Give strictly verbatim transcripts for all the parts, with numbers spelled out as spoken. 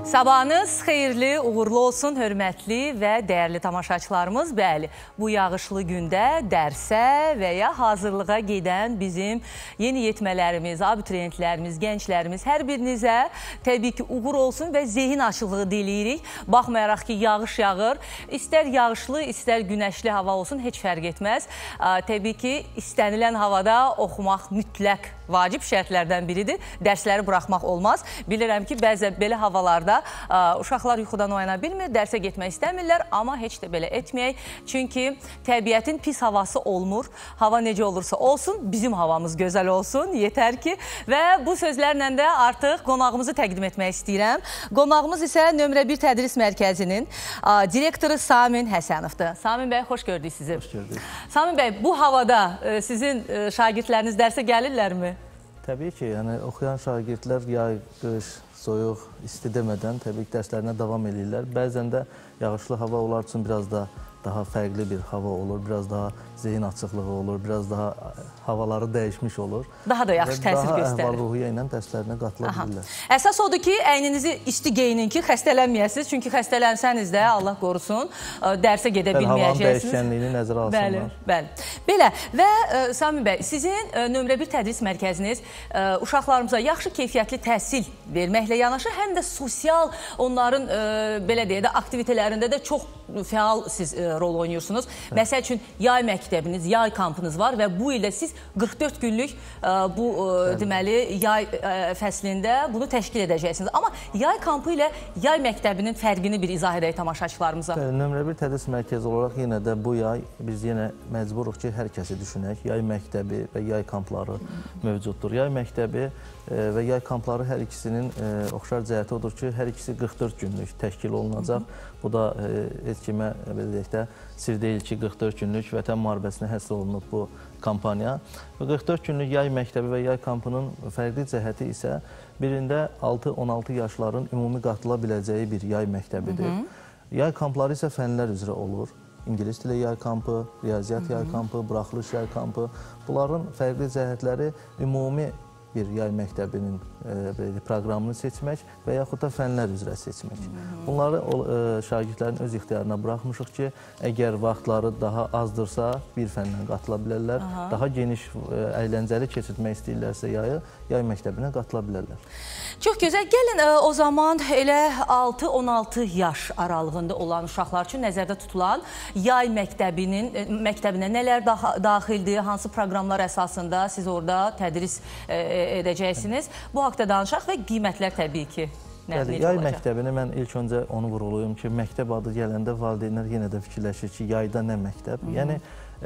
Sabahınız xeyirli, uğurlu olsun, hörmətli və dəyərli tamaşaçılarımız. Bəli, bu yağışlı gündə dərsə və ya hazırlığa gedən bizim yeni yetmələrimiz, abituriyentlərimiz, gənclərimiz, hər birinizə təbii ki, uğur olsun və zehin açılığı diləyirik. Baxmayaraq ki, yağış yağır, istər yağışlı, istər günəşli hava olsun, heç fərq etməz. Təbii ki, istənilən havada oxumaq mütləq vacib şərtlərdən biridir. Dərsləri buraxmaq olmaz. Bilirəm ki, bəzən belə havalarda uşaqlar yuxudan oyana bilmir, dərsə getmək istəmirlər, amma heç də belə etməyək. Çünki təbiətin pis havası olmur. Hava necə olursa olsun, bizim havamız gözəl olsun, yetər ki. Və bu sözlərlə də artıq qonağımızı təqdim etmək istəyirəm. Qonağımız isə nömrə bir tədris mərkəzinin direktoru Samin Həsənovdur. Samin bəy, xoş gördük sizi. Xoş gördük. Samin bəy, bu havada sizin şagirdləriniz dərsə gəlirlərmi? Təbii ki, yəni oxuyan şagirdlər yay, qış, soyuq, isti demədən təbii ki, dərslərinə davam edirlər. Bəzən də yağışlı hava onlar üçün biraz da daha fərqli bir hava olur, biraz daha zehin açıqlığı olur, biraz daha havaları dəyişmiş olur. Daha da yaxşı təsir göstərir. Daha əhval-ruhiyyə ilə dərslərinə qatıla bilirlər. Əsas odur ki, əyninizi isti geyinin ki, xəstələnməyəsiniz. Çünki xəstələnsəniz də, Allah qorusun, dərsə gedə bilməyəcəksiniz. Havanın dəyişkənliyini nəzərə alsınlar. Bəli, bəli. Belə və Samin bəy, sizin nömrə bir tədris mərkəziniz uşaqlarımıza yaxşı keyfiyyətli təhsil verməklə yanaşı, həm də sosial onların, belə deyə də, aktivitelərində də çox fəal siz rol oynuyorsunuz. Məsəl üçün, yay məktəbiniz, yay kampınız var və bu ildə siz qırx dörd günlük bu deməli yay fəslində bunu təşkil edəcəksiniz. Amma yay kampı ilə yay məktəbinin fərqini bir izah edək tamaşaçılarımıza. Nömrə bir tədris mərkəzi olaraq yenə də bu yay biz yenə məcburuq ki, hər kəsi düşünək. Yay məktəbi və yay kampları mövcuddur. Yay məktəbi və yay kampları hər ikisinin oxşar cəhəti odur ki, hər ikisi qırx dörd günlük təşkil olunacaq. Bu da heç kimə də sir deyil ki, qırx dörd günlük vətən müharibəsinə həsr olunub bu kampaniya. qırx dörd günlük yay məktəbi və yay kampının fərqli cəhəti isə birində altı on altı yaşların ümumi qatıla biləcəyi bir yay məktəbidir. Yay kampları isə fənlər üzrə olur. İngilis dili yay kampı, riyaziyyat yay kampı, buraxılış yay kampı. Bunların fərqli cəhətləri ümumi bir yay məktəbinin proqramını seçmək və yaxud da fənlər üzrə seçmək. Bunları şagirdlərin öz ixtiyarına buraxmışıq ki, əgər vaxtları daha azdırsa, bir fəndən qatıla bilərlər. Daha geniş, əyləncəli keçirmək istəyirlərsə yayı, yay məktəbinə qatıla bilərlər. Çox gözəl. Gəlin o zaman elə altı on altı yaş aralığında olan uşaqlar üçün nəzərdə tutulan yay məktəbinin məktəbinə nələr daxildir, hansı proqramlar əsasında siz orada tədris edəcəksiniz. Bu haqda danışaq və qiymətlər təbii ki, necə yay olacaq? Məktəbini mən ilk öncə onu vurğulayım ki, məktəb adı gələndə valideynlər yenə də fikirləşir ki, yayda nə məktəb? Yəni,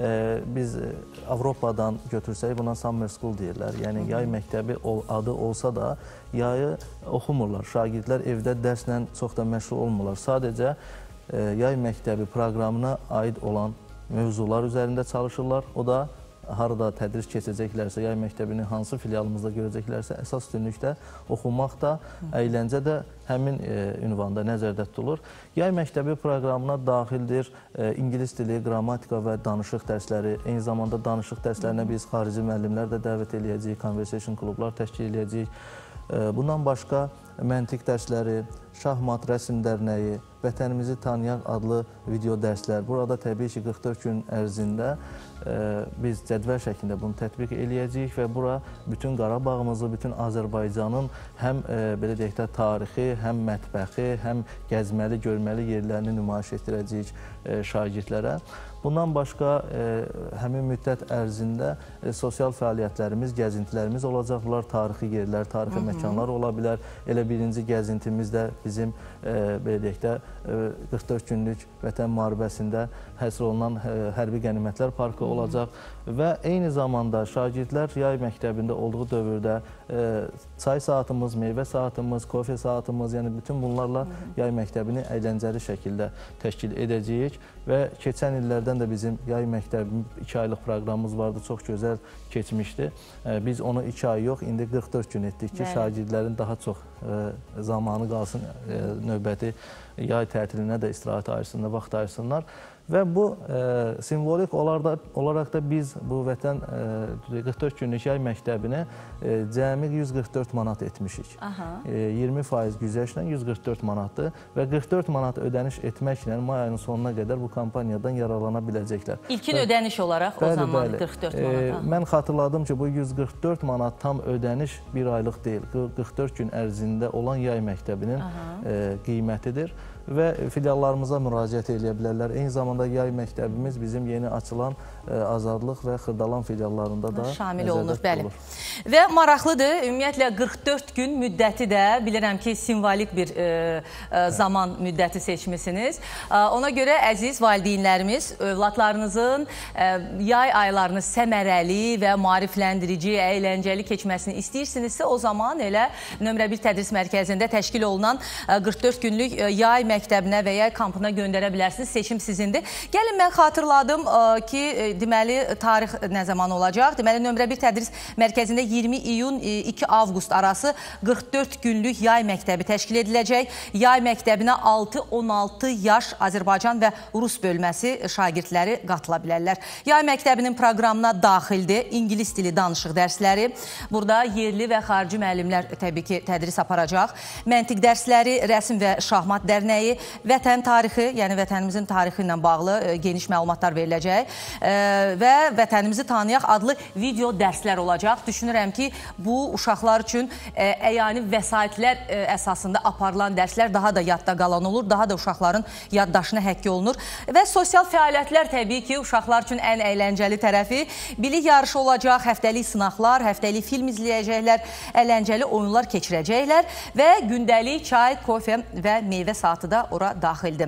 biz Avropadan götürsək buna summer school deyirlər. Yəni, yay məktəbi adı olsa da yayı oxumurlar. Şagirdlər evdə dərslə çox da məşğul olmurlar. Sadəcə yay məktəbi proqramına aid olan mövzular üzərində çalışırlar. O da harada tədris keçəcəklərsə, yay məktəbini hansı filialımızda görəcəklərsə, əsas üstünlükdə oxumaq da, əyləncə də həmin ünvanda nəzərdə tutulur. Yay məktəbi proqramına daxildir İngilis dili, qrammatika və danışıq dərsləri. Eyni zamanda danışıq dərslərinə biz xarici müəllimlər də dəvət edəcəyik, conversation klublar təşkil edəcəyik. Bundan başqa məntiq dərsləri, şahmat, rəsm dərnəyi, vətənimizi tanıyaq adlı video dərslər. Burada təbii ki, qırx dörd gün ərzində biz cədvəl şəklində bunu tətbiq eləyəcəyik və bura bütün Qarabağımızı, bütün Azərbaycanın həm belə deyək də tarixi, həm mətbəxi, həm gəzməli, görməli yerlərini nümayiş etdirəcəyik şagirdlərə. Bundan başqa həmin müddət ərzində sosial fəaliyyətlərimiz, gəzintilərimiz olacaq. Bunlar tarixi yerlər, tarixi məkanlar ola bilər. Elə birinci gəzintimiz də bizim belə deyək də qırx dörd günlük vətən müharibəsində həsr olunan hərbi qənimətlər parkı olacaq və eyni zamanda şagirdlər yay məktəbində olduğu dövrdə çay saatımız, meyvə saatımız, kofe saatımız, yəni bütün bunlarla yay məktəbini əyləncəli şəkildə təşkil edəcəyik və keçən illərdən də bizim yay məktəbi iki aylıq proqramımız vardı, çox gözəl keçmişdi. Biz onu iki ay yox, indi qırx dörd gün etdik ki, şagirdlərin daha çox zamanı qalsın, növbəti yay tətilinə də istirahət ayırsınlar, vaxt ayırsınlar. Və bu e, simvolik olaraq da biz bu vətən e, qırx dörd günlük yay məktəbini e, cəmi yüz qırx dörd manat etmişik. E, iyirmi faiz güzəştlə yüz qırx dörd manatdır və qırx dörd manat ödəniş etməklə may ayının sonuna qədər bu kampaniyadan yararlana biləcəklər. İlkin və, ödəniş olaraq bəli, o zaman bəli. qırx dörd manat. E, mən xatırladım ki, bu yüz qırx dörd manat tam ödəniş bir aylıq deyil, qırx dörd gün ərzində olan yay məktəbinin e, qiymətidir və filiallarımıza müraciət edə bilərlər. Eyni zamanda yay məktəbimiz bizim yeni açılan e, Azadlıq və Xırdalan filiallarında da şamil olunur. Bəli. Və maraqlıdır, ümumiyyətlə qırx dörd gün müddəti də bilirəm ki, simvolik bir e, e, zaman müddəti seçmişsiniz. E, ona görə əziz valideynlərimiz, övladlarınızın e, yay aylarını səmərəli və maarifləndirici, əyləncəli keçməsini istəyirsinizsə, o zaman elə nömrə bir tədris mərkəzində təşkil olunan e, qırx dörd günlük e, yay məktəbinə və ya kampına göndərə bilərsiniz. Seçim sizindir. Gəlin, mən xatırladım ki, deməli, tarix nə zaman olacaq? Deməli, nömrə bir tədris mərkəzində iyirmi iyun iki avqust arası qırx dörd günlük yay məktəbi təşkil ediləcək. Yay məktəbinə altı on altı yaş Azərbaycan və Rus bölməsi şagirdləri qatıla bilərlər. Yay məktəbinin proqramına daxildir İngilis dili danışıq dərsləri. Burada yerli və xarici müəllimlər təbii ki, tədris aparacaq. Məntiq dərsləri, rəsm və şahmat dərnəyi, vətən tarixi, yəni vətənimizin tarixi ilə bağlı geniş məlumatlar veriləcək və vətənimizi tanıyaq adlı video dərslər olacaq. Düşünürəm ki, bu uşaqlar üçün əyani vəsaitlər əsasında aparılan dərslər daha da yadda qalan olur, daha da uşaqların yaddaşına həkk olunur və sosial fəaliyyətlər təbii ki, uşaqlar üçün ən əyləncəli tərəfi bilik yarışı olacaq, həftəlik sınaqlar, həftəlik film izləyəcəklər, əyləncəli oyunlar keçirəcəklər və gündəlik çay, kofe və meyvə saatı da ora daxildir.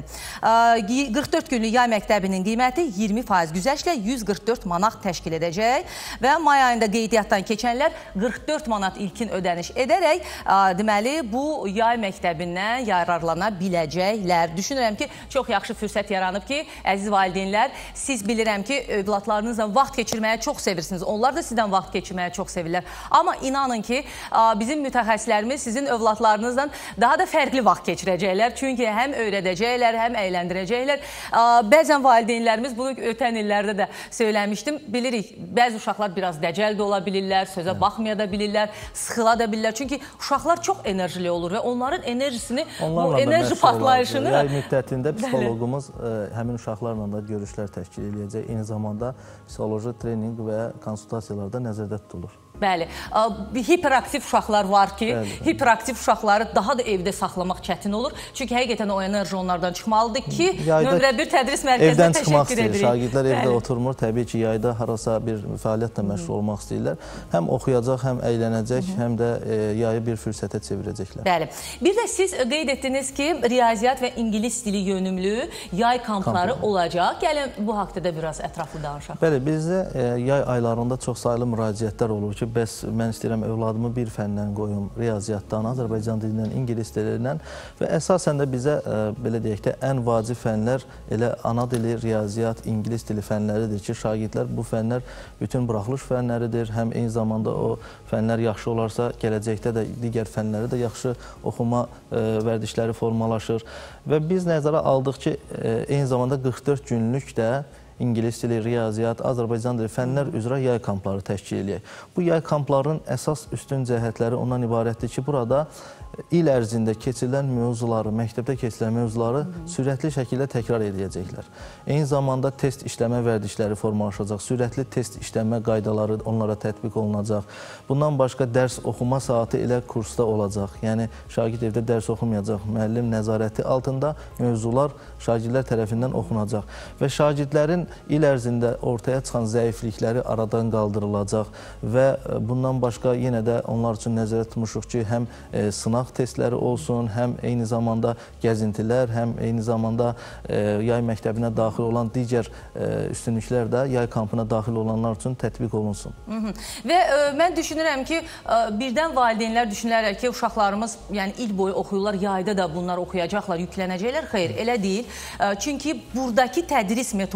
qırx dörd günlük yay məktəbinin qiyməti iyirmi faiz güzəştlə yüz qırx dörd manat təşkil edəcək və may ayında qeydiyyatdan keçənlər qırx dörd manat ilkin ödəniş edərək deməli, bu yay məktəbindən yararlana biləcəklər. Düşünürəm ki, çox yaxşı fürsət yaranıb ki, əziz valideynlər, siz bilirəm ki, övladlarınızla vaxt keçirməyə çox sevirsiniz. Onlar da sizdən vaxt keçirməyə çox sevirlər. Amma inanın ki, bizim mütəxəssislərimiz sizin övladlarınızla daha da fərqli vaxt keçirəcəklər. Çünki həm öyrədəcəklər, həm əyləndirəcəklər. Bəzən valideynlərimiz, bunu ötən illərdə də söyləmişdim, bilirik, bəzi uşaqlar biraz dəcəl də ola bilirlər, sözə baxmaya da bilirlər, sıxıla da bilirlər. Çünki uşaqlar çox enerjili olur və onların enerjisini, bu enerji patlayışını... Yay müddətində psixologumuz həmin uşaqlarla da görüşlər təşkil edəcək. Eyni zamanda psixoloji trening və konsultasiyalar da nəzərdə tutulur. Bəli, hiperaktiv uşaqlar var ki, bəli, bəli. hiperaktiv uşaqları daha da evdə saxlamaq çətin olur. Çünki həqiqətən o enerji onlardan çıxmalıdır ki, yayda nömrə bir tədris mərkəzinə təşəkkür edirik. Şagirdlər evdə bəli. oturmur, təbii ki, yayda harasa bir fəaliyyətlə məşğul olmaq istəyirlər. Həm oxuyacaq, həm əylənəcək, Hı -hı. həm də e, yayı bir fürsətə çevirəcəklər. Bəli. Bir də siz qeyd etdiniz ki, riyaziyyat və ingilis dili yönümlü yay kampları Kamp. olacaq. Gəlin, bu haqda da biraz ətraflı danışaq. Bəli, bizdə e, yay aylarında çox sayılı müraciətlər olur ki, bəs mən istəyirəm övladımı bir fəndən qoyum, riyaziyyatdan, Azərbaycan dilindən, ingilis dilindən və əsasən də bizə, e, belə deyək də, ən vacib fənlər elə ana dili, riyaziyyat, ingilis dili fənləridir ki, şagirdlər bu fənlər bütün buraxılış fənləridir. Həm eyni zamanda o fənlər yaxşı olarsa, gələcəkdə də digər fənləri də yaxşı oxuma e, vərdişləri formalaşır və biz nəzərə aldıq ki, e, eyni zamanda qırx dörd günlük də ingilis dili, riyaziyyat, Azərbaycan dili fənlər üzrə yay kampları təşkil edək. Bu yay kamplarının əsas üstün cəhətləri ondan ibarətdir ki, burada il ərzində keçirilən mövzuları, məktəbdə keçirilən mövzuları Hı -hı. sürətli şəkildə təkrar edəcəklər. Eyni zamanda test işləmə vərdişləri formalaşacaq, sürətli test işləmə qaydaları onlara tətbiq olunacaq. Bundan başqa dərs oxuma saatı elə kursda olacaq. Yəni, şagird evdə dərs oxumayacaq, müəllim nəzarəti altında mövzular şagirdlər tərəfindən oxunacaq və şagirdlərin il ərzində ortaya çıxan zəiflikləri aradan qaldırılacaq və bundan başqa yenə də onlar üçün nəzərdə tutmuşuq ki, həm e, sınaq testləri olsun, həm eyni zamanda gəzintilər, həm eyni zamanda e, yay məktəbinə daxil olan digər e, üstünlüklər də yay kampına daxil olanlar üçün tətbiq olunsun. Hı -hı. Və e, mən düşünürəm ki, e, birdən valideynlər düşünərlər ki, uşaqlarımız yəni il boyu oxuyurlar, yayda da bunlar oxuyacaqlar, yüklənəcəklər. Xeyr, elə deyil. E, çünki buradakı tədris metodikası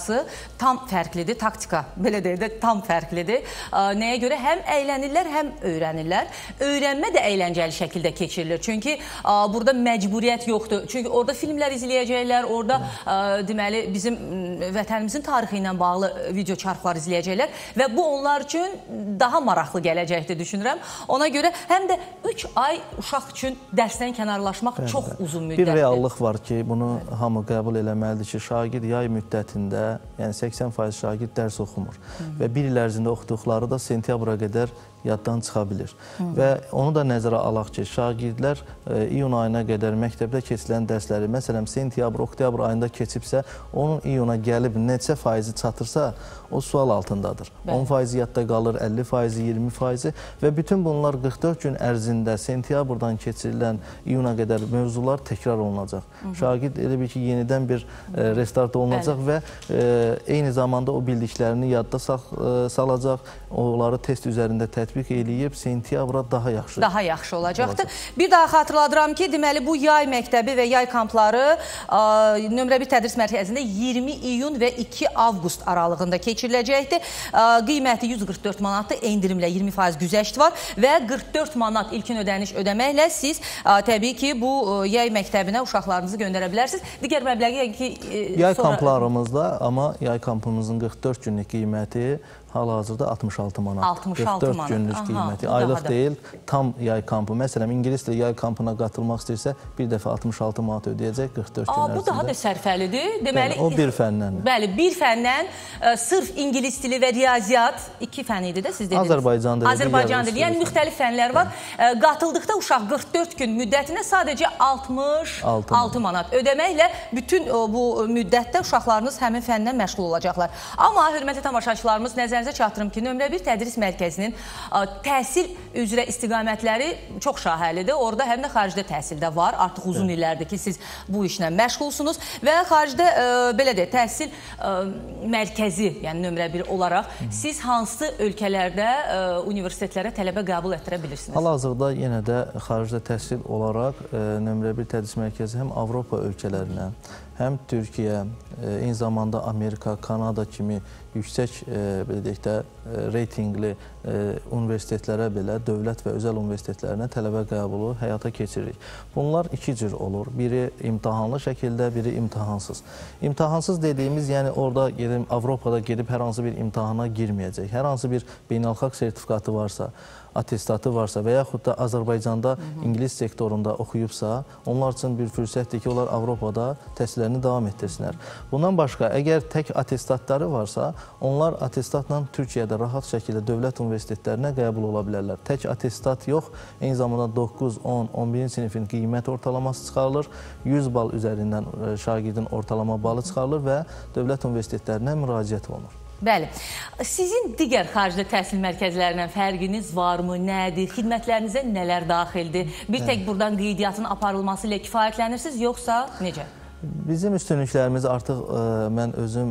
taktikası tam fərqlidir. Taktika, belə deyək də, tam fərqlidir. Nəyə görə? Həm əylənirlər, həm öyrənirlər. Öyrənmə də əyləncəli şəkildə keçirilir. Çünki burada məcburiyyət yoxdur. Çünki orada filmlər izləyəcəklər, orada deməli bizim vətənimizin tarixi ilə bağlı video çarxlar izləyəcəklər və bu onlar üçün daha maraqlı gələcəkdir düşünürəm. Ona görə həm də üç ay uşaq üçün dərsdən kənarlaşmaq Bəli. çox uzun müddətdir. Bir reallıq var ki, bunu hamı qəbul eləməlidir ki, şagird yay müddətində, yəni səksən faiz şagird dərs oxumur Hı -hı. və bir il ərzində oxuduqları da sentyabra qədər yaddan çıxa bilir. Hı -hı. Və onu da nəzərə alaq ki, şagirdlər e, iyun ayına qədər məktəbdə keçilən dərsləri, məsələn, sentyabr, oktyabr ayında keçibsə, onun iyuna gəlib neçə faizi çatırsa, o sual altındadır. Bəli. on faizi yadda qalır, əlli faizi, iyirmi faizi və bütün bunlar qırx dörd gün ərzində sentyabrdan keçirilən iyuna qədər mövzular təkrar olunacaq. Hı -hı. Şagird elə bir ki, yenidən bir e, restart olunacaq Bəli. və e, eyni zamanda o bildiklərini yadda sal, e, salacaq, onları test üzərində tətbiq eləyib sentyabra daha yaxşı daha yaxşı olacaqdır. Olacaq. Bir daha xatırladıram ki, deməli bu yay məktəbi və yay kampları ə, nömrə bir tədris mərkəzində iyirmi iyun və iki avqust aralığında keçiriləcəkdir. Ə, qiyməti yüz qırx dörd manatdır, endirimlə iyirmi faiz güzəşt var və qırx dörd manat ilkin ödəniş ödəməklə siz ə, təbii ki, bu ə, yay məktəbinə uşaqlarınızı göndərə bilərsiniz. Digər məbləği ki, ə, yay sonra... kamplarımızda, amma yay kampımızın qırx dörd günlük qiyməti hal-hazırda altmış altı manat. altmış altı qırx dörd günlük Aha, qiyməti. Aylıq da. deyil, tam yay kampı. Məsələn, ingilis dili yay kampına qatılmaq istəyirsə, bir dəfə altmış altı manat ödəyəcək qırx dörd gün ərzində. Bu daha da sərfəlidir. Deməli, bəli, o bir fəndən. Bəli, bir fəndən ə, sırf ingilis dili və riyaziyyat, iki fən idi də siz dediniz. Azərbaycan dili. Azərbaycan dili. Yəni, müxtəlif fənlər var. Ə, qatıldıqda uşaq qırx dörd gün müddətinə sadəcə altmış altı manat ödəməklə bütün ə, bu müddətdə uşaqlarınız həmin fəndən məşğul olacaqlar. Amma, hörmətli tamaşaçılarımız, nəzərinizə çatdırım ki, nömrə bir tədris mərkəzinin ə, təhsil üzrə istiqamətləri çox şahəlidir. Orada həm də xaricdə təhsildə var. Artıq uzun evet. illərdir ki, siz bu işlə məşğulsunuz və xaricdə ə, belə deyək, təhsil ə, mərkəzi, yəni nömrə bir olaraq Hı. siz hansı ölkələrdə ə, universitetlərə tələbə qəbul etdirə bilirsiniz? Hal-hazırda yenə də xaricdə təhsil olaraq ə, nömrə bir tədris mərkəzi həm Avropa ölkələrinə, həm Türkiyə, eyni zamanda Amerika, Kanada kimi yüksək belə deyək də reytinqli universitetlərə belə dövlət və özəl universitetlərinə tələbə qəbulu həyata keçiririk. Bunlar iki cür olur. Biri imtahanlı şəkildə, biri imtahansız. İmtahansız dediyimiz, yəni orada gedib Avropada gedib hər hansı bir imtahana girməyəcək. Hər hansı bir beynəlxalq sertifikatı varsa, atestatı varsa və yaxud da Azərbaycanda Hı -hı. ingilis sektorunda oxuyubsa, onlar üçün bir fürsətdir ki, onlar Avropada təhsillərini davam etdirsinlər. Bundan başqa, əgər tək atestatları varsa, onlar atestatla Türkiyədə rahat şəkildə dövlət universitetlərinə qəbul ola bilərlər. Tək atestat yox, eyni zamanda doqquz, on, on birinci sinifin qiymət ortalaması çıxarılır, yüz bal üzərindən şagirdin ortalama balı çıxarılır və dövlət universitetlərinə müraciət olunur. Bəli. Sizin digər xaricdə təhsil mərkəzlərindən fərqiniz varmı, nədir? Xidmətlərinizə nələr daxildir? Bir tək evet. buradan qeydiyyatın aparılması ilə kifayətlənirsiniz, yoxsa necə? Bizim üstünlüklərimiz artıq ə, mən özüm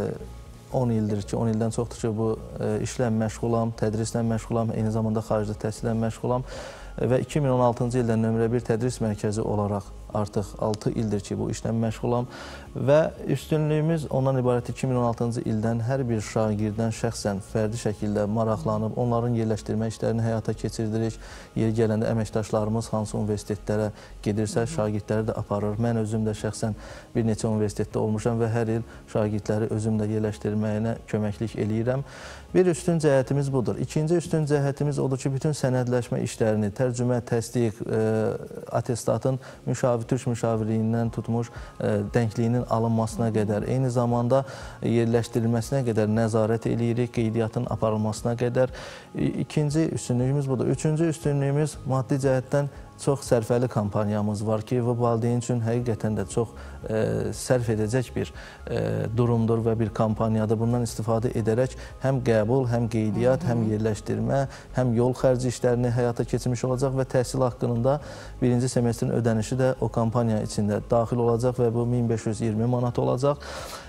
ə, on ildir ki, on ildən çoxdur ki, bu ə, işlə məşğulam, tədrislə məşğulam, eyni zamanda xaricdə təhsillə məşğulam və iki min on altıncı ildən nömrə bir tədris mərkəzi olaraq artıq altı ildir ki, bu işlə məşğulam və üstünlüyümüz ondan ibarət iki min on altıncı ildən hər bir şagirddən şəxsən fərdi şəkildə maraqlanıb, onların yerləşdirmə işlərini həyata keçirdirik. Yeri gələndə əməkdaşlarımız hansı universitetlərə gedirsə, şagirdləri də aparır. Mən özüm də şəxsən bir neçə universitetdə olmuşam və hər il şagirdləri özüm də yerləşdirməyinə köməklik eləyirəm. Bir üstün cəhətimiz budur. İkinci üstün cəhətimiz odur ki, bütün sənədləşmə işlərini, tərcümə, təsdiq, e, atestatın müşavir, türk müşavirliyindən tutmuş e, dənkliyinin alınmasına qədər, eyni zamanda yerləşdirilməsinə qədər nəzarət eləyirik, qeydiyyatın aparılmasına qədər. E, ikinci üstünlüyümüz budur. Üçüncü üstünlüyümüz maddi cəhətdən çox sərfəli kampaniyamız var ki, bu valideyn üçün həqiqətən də çox e, sərf edəcək bir e, durumdur və bir kampaniyadır. Bundan istifadə edərək həm qəbul, həm qeydiyyat, həm yerləşdirmə, həm yol xərci işlərini həyata keçirmiş olacaq və təhsil haqqının da birinci semestrin ödənişi də o kampaniya içində daxil olacaq və bu min beş yüz iyirmi manat olacaq.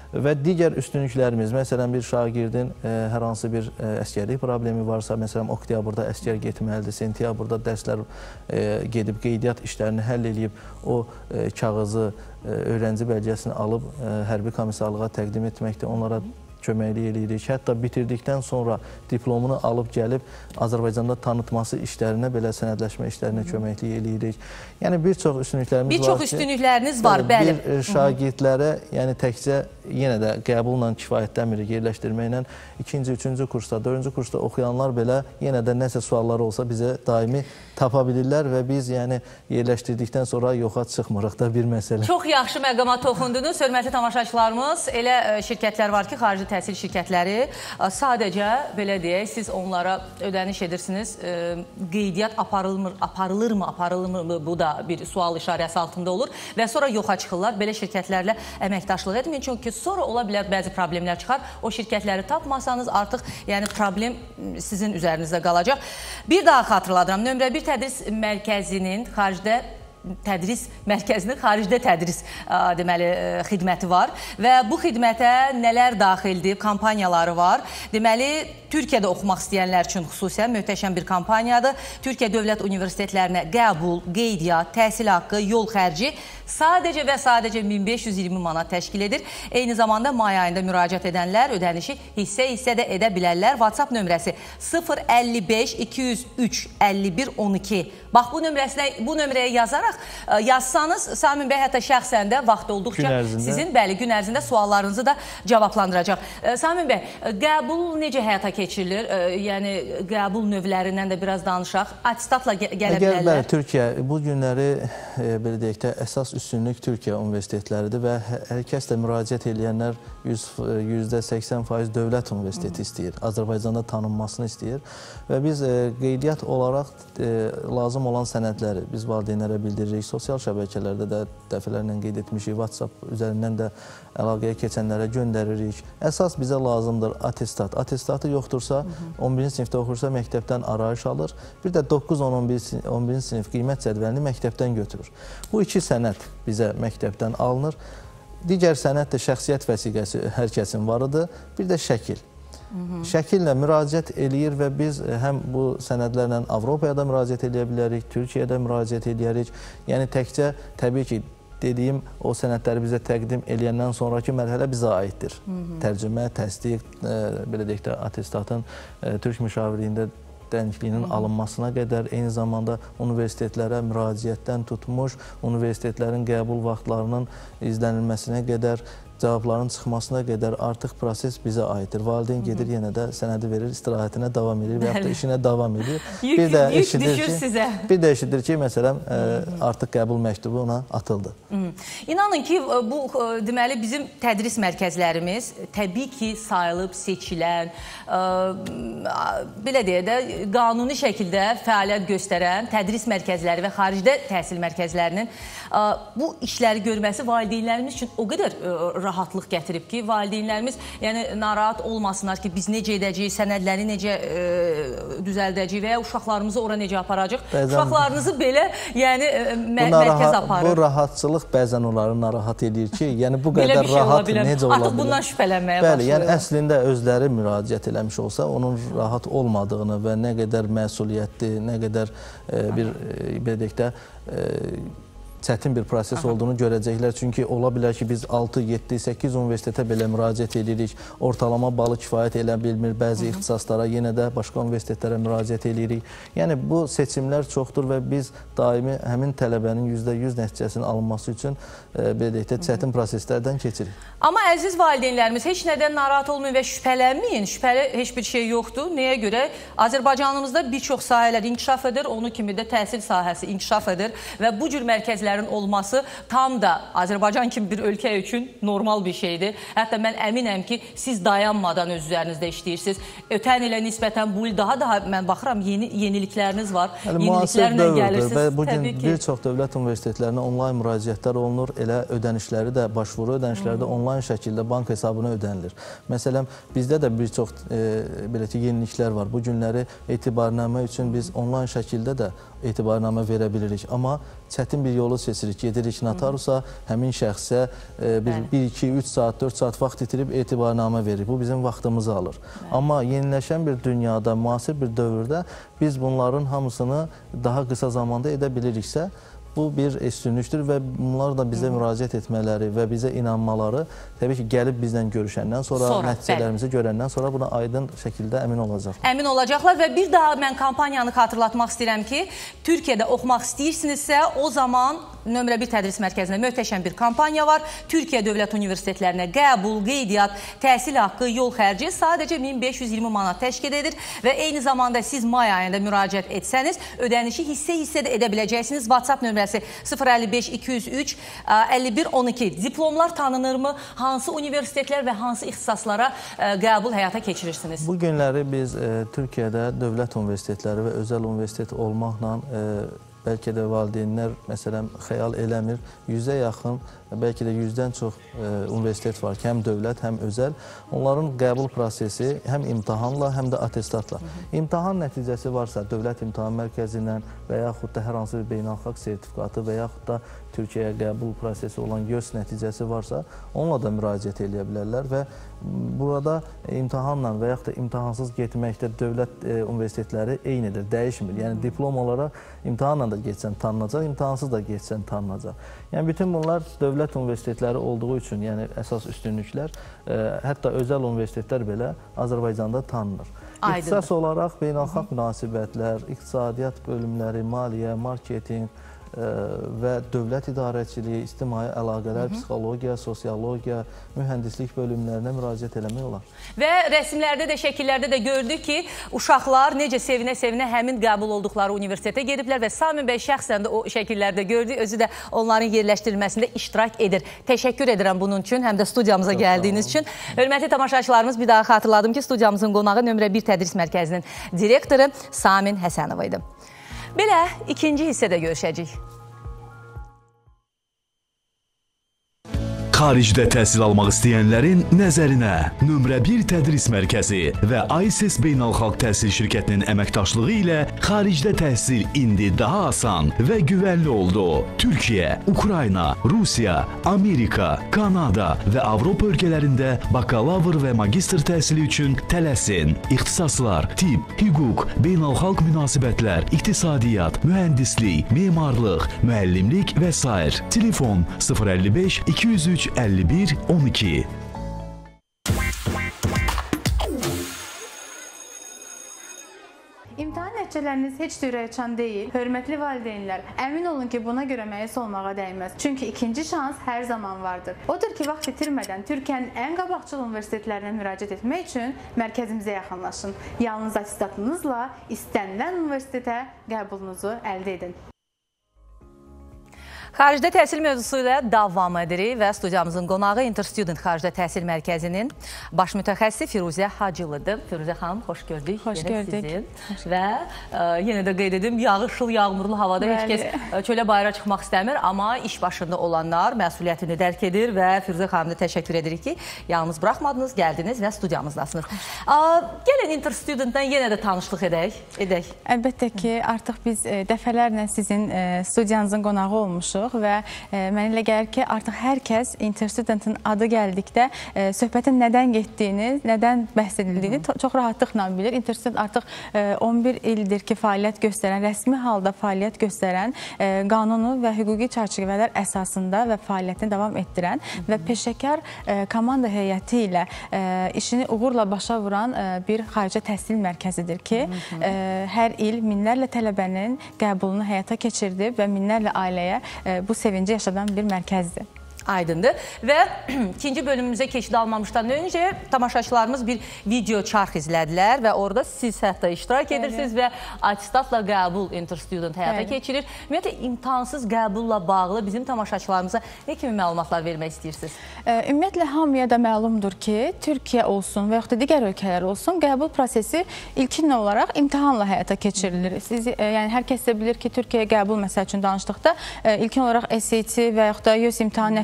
Və digər üstünlüklərimiz, məsələn, bir şagirdin e, hər hansı bir e, əsgərlik problemi varsa, məsələn, oktyabrda əsgər getməlidir, sentyabrda dərslər e, gedib qeydiyyat işlərini həll edib, o e, kağızı, e, öğrenci belgesini alıb e, hərbi komissarlığa təqdim etməkdə onlara köməklik edirik. Hətta bitirdikdən sonra diplomunu alıb gəlib Azərbaycanda tanıtması işlərinə, belə sənədləşmə işlərinə köməklik edirik. Yəni, bir çox üstünlüklərimiz bir var çox ki, üstünlükləriniz var, bəli. Bir şagirdlərə, yəni təkcə yenə də qəbulla kifayətlənmirik yerləşdirməklə. İkinci, üçüncü kursda, dördüncü kursda oxuyanlar belə yenə də nəsə sualları olsa bizə daimi tapa bilirlər və biz yəni yerləşdirdikdən sonra yoxa çıxmırıq da bir məsələ. Çox yaxşı məqama toxundunuz. Hörmətli tamaşaçılarımız, elə şirkətlər var ki, xarici təhsil şirkətləri, sadəcə belə deyək, siz onlara ödəniş edirsiniz, qeydiyyat aparılmır, aparılırmı, aparılırmı, bu da bir sual işarəsi altında olur və sonra yoxa çıxırlar. Belə şirkətlərlə əməkdaşlıq etməyin, çünki sonra ola bilər bəzi problemlər çıxar. O şirkətləri tapmasanız artıq yəni problem sizin üzərinizdə qalacaq. Bir daha xatırladıram, nömrə bir tədris mərkəzinin xaricdə tədris mərkəzinin xaricdə tədris ə, deməli, ə, xidməti var və bu xidmətə nələr daxildir, kampaniyaları var. Deməli, Türkiyədə oxumaq istəyənlər üçün xüsusən möhtəşəm bir kampaniyadır. Türkiyə Dövlət Universitetlərinə qəbul, qeydiyyat, təhsil haqqı, yol xərci sadəcə və sadəcə min beş yüz iyirmi manat təşkil edir. Eyni zamanda may ayında müraciət edənlər ödənişi hissə-hissə də edə bilərlər. WhatsApp nömrəsi sıfır əlli beş iki yüz üç əlli bir on iki. Bax, bu nömrəsinə, bu nömrəyə yazaraq yazsanız, Samin bəy hətta şəxsən də vaxt olduqca sizin bəli, gün ərzində suallarınızı da cavablandıracaq. Samin bəy, qəbul necə həyata keçirilir? Yəni, qəbul növlərindən də biraz danışaq. Atistatla gələ bilərlər. Bəli, Türkiyə bu günləri, e, belə deyək də, əsas üstünlük Türkiyə universitetləridir və hər kəs də müraciət edənlər yüzdə səksən faiz dövlət universiteti istəyir. Azərbaycanda tanınmasını istəyir və biz e, qeydiyyat olaraq e, lazım olan sənədləri biz valideynlərə bildiririk. Sosial şəbəkələrdə də dəfələrlə qeyd etmişik, WhatsApp üzərindən də əlaqəyə keçənlərə göndəririk. Əsas bizə lazımdır atestat. Atestatı yoxdursa, on birinci sinifdə oxursa məktəbdən arayış alır. Bir də doqquz on on birinci sinif qiymət cədvəlini məktəbdən götürür. Bu iki sənəd bizə məktəbdən alınır. Digər sənəd də şəxsiyyət vəsiqəsi hər kəsin varıdır. Bir də şəkil. Şəkillə müraciət eləyir və biz həm bu sənədlərlə Avropaya da müraciət edə bilərik, Türkiyədə müraciət edərik. Yəni təkcə təbii ki, dediyim o sənədləri bizə təqdim eləyəndən sonraki mərhələ bizə aiddir. Tərcümə, təsdiq, belə deyək də, atestatın Türk müşavirliyində dənikliyinin alınmasına qədər, eyni zamanda universitetlərə müraciətdən tutmuş, universitetlərin qəbul vaxtlarının izlənilməsinə qədər, cavabların çıxmasına qədər artıq proses bizə aiddir. Valideyn gedir, yenə də sənədi verir, istirahətinə davam edir və yaxud da işinə davam edir. Yük, bir də yük eşidir düşür ki, sizə. Bir də eşidir ki, məsələn, artıq qəbul məktubu ona atıldı. İnanın ki, bu deməli bizim tədris mərkəzlərimiz təbii ki, sayılıb, seçilən, belə deyə də qanuni şəkildə fəaliyyət göstərən tədris mərkəzləri və xaricdə təhsil mərkəzlərinin bu işləri görməsi valideynlərimiz üçün o qədər rahatlıq gətirib ki, valideynlərimiz yəni narahat olmasınlar ki, biz necə edəcəyik, sənədləri necə e, düzəldəcəyik və ya uşaqlarımızı ora necə aparacaq. Bəzən, uşaqlarınızı belə yəni mər mərkəz aparır. Bu rahatçılıq bəzən onları narahat edir ki, yəni bu qədər şey rahat necə ola bilər? Artıq bundan şübhələnməyə Bəli, başlayır. Yəni əslində özləri müraciət eləmiş olsa, onun rahat olmadığını və nə qədər məsuliyyətli, nə qədər e, bir e, belə deyək də e, çətin bir proses Aha. olduğunu görəcəklər. Çünki ola bilər ki, biz altı, yeddi, səkkiz universitetə belə müraciət edirik. Ortalama balı kifayət elə bilmir. Bəzi Hı -hı. ixtisaslara, yenə də başqa universitetlərə müraciət edirik. Yəni, bu seçimlər çoxdur və biz daimi həmin tələbənin yüzdə yüz nəticəsinin alınması üçün e, belə deyək də, çətin proseslərdən keçirik. Amma əziz valideynlərimiz, heç nədən narahat olmayın və şübhələnməyin. Şübhəli heç bir şey yoxdur. Nəyə görə? Azərbaycanımızda bir çox sahələr inkişaf edir, onun kimi də təhsil sahəsi inkişaf edir və bu cür mərkəzlər olması tam da Azərbaycan kimi bir ölkə üçün normal bir şeydir. Hətta mən əminəm ki, siz dayanmadan öz üzərinizdə işləyirsiniz. Ötən ilə nisbətən bu il daha-daha mən baxıram, yeni yenilikləriniz var. Yəni, yeniliklərlə gəlirsiniz. Və bugün bir çox dövlət universitetlərinə onlayn müraciətlər olunur. Elə ödənişləri də, başvuru ödənişləri də onlayn şəkildə bank hesabına ödənilir. Məsələn, bizdə də bir çox e, belə ki, yeniliklər var. Bu günləri etibarnamə üçün biz onlayn şəkildə də etibarnamə verə bilirik. Amma çətin bir yolu seçirik, gedirik notarusa, həmin şəxsə bir iki üç saat, dörd saat vaxt itirib etibarnamə veririk. Bu bizim vaxtımızı alır. Bəli. Amma yeniləşən bir dünyada, müasir bir dövrdə biz bunların hamısını daha qısa zamanda edə biliriksə, bu bir üstünlükdür və bunlar da bizə müraciət etmələri və bizə inanmaları təbii ki, gəlib bizdən görüşəndən sonra, sonra nəticələrimizi bəli. görəndən sonra buna aydın şəkildə əmin olacaqlar. Əmin olacaqlar və bir daha mən kampaniyanı xatırlatmaq istəyirəm ki, Türkiyədə oxumaq istəyirsinizsə, o zaman nömrə bir tədris mərkəzində möhtəşəm bir kampaniya var. Türkiyə Dövlət Universitetlərinə qəbul, qeydiyyat, təhsil haqqı, yol xərci sadəcə min beş yüz iyirmi manat təşkil edir və eyni zamanda siz may ayında müraciət etsəniz, ödənişi hissə-hissə də edə biləcəksiniz. WhatsApp nömrəsi sıfır əlli beş iki yüz üç əlli bir on iki. Diplomlar tanınırmı? Hansı universitetlər və hansı ixtisaslara qəbul həyata keçirirsiniz? Bu günləri biz e, Türkiyədə dövlət universitetləri və özəl universitet olmaqla e, bəlkə də valideynlər məsələn xəyal eləmir. Yüzə yaxın, bəlkə də yüzdən çox e, universitet var ki, həm dövlət, həm özəl. Onların qəbul prosesi həm imtahanla, həm də atestatla. İmtahan nəticəsi varsa, dövlət imtahan mərkəzindən və yaxud da hər hansı bir beynəlxalq sertifikatı və yaxud da Türkiyəyə qəbul prosesi olan YÖS nəticəsi varsa, onunla da müraciət edə bilərlər və burada imtahanla və yaxud da imtahansız getməkdə dövlət e, universitetləri eynidir, dəyişmir. Yəni diplom olaraq imtahanla da geçsən tanınacaq, imtahansız da geçsən tanınacaq. Yəni bütün bunlar dövlət universitetləri olduğu üçün, yəni əsas üstünlüklər, e, hətta özəl universitetlər belə Azərbaycanda tanınır. Aydındır. İxtisas olaraq beynəlxalq münasibətlər, iqtisadiyyat bölümləri, maliyyə, marketinq və dövlət idarəçiliyi, ictimai əlaqələr, Hı -hı. psixologiya, sosiologiya, mühəndislik bölümlərinə müraciət eləmək olar. Və rəsmlərdə də, şəkillərdə də gördük ki, uşaqlar necə sevinə-sevinə həmin qəbul olduqları universitetə gediblər və Sami bəy şəxsən də o şəkillərdə gördük, özü də onların yerləşdirilməsində iştirak edir. Təşəkkür edirəm bunun üçün, həm də studiyamıza Çok gəldiyiniz üçün. Hörmətli tamaşaçılarımız, bir daha xatırladım ki, studiyamızın qonağı nömrə bir tədris mərkəzinin direktoru Samin Həsənov idi. Belə ikinci hissədə görüşəcəyik. Xaricdə təhsil almaq istəyənlərin nəzərinə nömrə bir tədris mərkəzi və I S E S Beynəlxalq Təhsil Şirkətinin əməkdaşlığı ilə xaricdə təhsil indi daha asan və güvənli oldu. Türkiyə, Ukrayna, Rusiya, Amerika, Kanada və Avropa ölkələrində bakalavr və magistr təhsili üçün tələsin. İxtisaslar, tibb, hüquq, beynəlxalq münasibətlər, iqtisadiyyat, mühəndislik, memarlıq, müəllimlik və sair. Telefon sıfır əlli beş iki yüz üç əlli bir on iki. İmtahan nəticələriniz heç də ürəkaçan deyil. Hörmətli valideynlər, əmin olun ki, buna görə məyus olmağa dəyməz. Çünki ikinci şans hər zaman vardır. Odur ki, vaxt itirmədən Türkiyənin ən qabaqcıl universitetlərinə müraciət etmək üçün mərkəzimizə yaxınlaşın. Yalnız atestatınızla istənilən universitetə qəbulunuzu əldə edin. Xaricdə təhsil mövzusu ilə davam edirik və studiyamızın qonağı Interstudent Xaricdə Təhsil Mərkəzinin baş mütəxəssisi Firuzə Hacılıdır. Firuzə xanım, xoş gördük. Xoş gördük. Və ə, yenə də qeyd edim, yağışlı, yağmurlu havada Bəli. heç kəs çölə bayıra çıxmaq istəmir, amma iş başında olanlar məsuliyyətini dərk edir və Firuzə xanımda təşəkkür edirik ki, yalnız buraxmadınız, gəldiniz və studiyamızdasınız. Ə, gəlin Interstudentdən yenə də tanışlıq edək. edək. Əlbəttə ki, artıq biz e, dəfələrlə sizin e, studiyanızın qonağı olmuşuq və e, mənə elə gəlir ki, artıq hər kəs Interstudentin adı gəldikdə e, söhbətin nədən getdiyini, nədən bəhs edildiyini çox rahatlıqla bilir. Interstudent artıq e, on bir ildir ki, fəaliyyət göstərən, rəsmi halda fəaliyyət göstərən, e, qanunu və hüquqi çərçivələr əsasında və fəaliyyətini davam etdirən Hı -hı. və peşəkar e, komanda heyəti ilə e, işini uğurla başa vuran e, bir xarici təhsil mərkəzidir ki, Hı -hı. E, hər il minlərlə tələbənin qəbulunu həyata keçirdib və minlərlə ailəyə e, bu sevinci yaşadan bir mərkəzdir. Aydındır. Və ikinci bölümümüzə keçid almamışdan öncə tamaşaçılarımız bir video çarx izlədilər və orada siz hətta iştirak edirsiniz və atestatla qəbul Interstudent həyata Bəli. keçirir. Ümumiyyətlə, imtahansız qəbulla bağlı bizim tamaşaçılarımıza nə kimi məlumatlar vermək istəyirsiniz? E, ümumiyyətlə, hamıya da məlumdur ki, Türkiyə olsun və yaxud da digər ölkələr olsun, qəbul prosesi ilkin olaraq imtahanla həyata keçirilir. Siz, e, yəni, hər kəs də bilir ki, Türkiyəyə qəbul məsəl üçün danışdıqda e, ilkin olaraq S A T və yaxud da YÖS imtahan nəticələri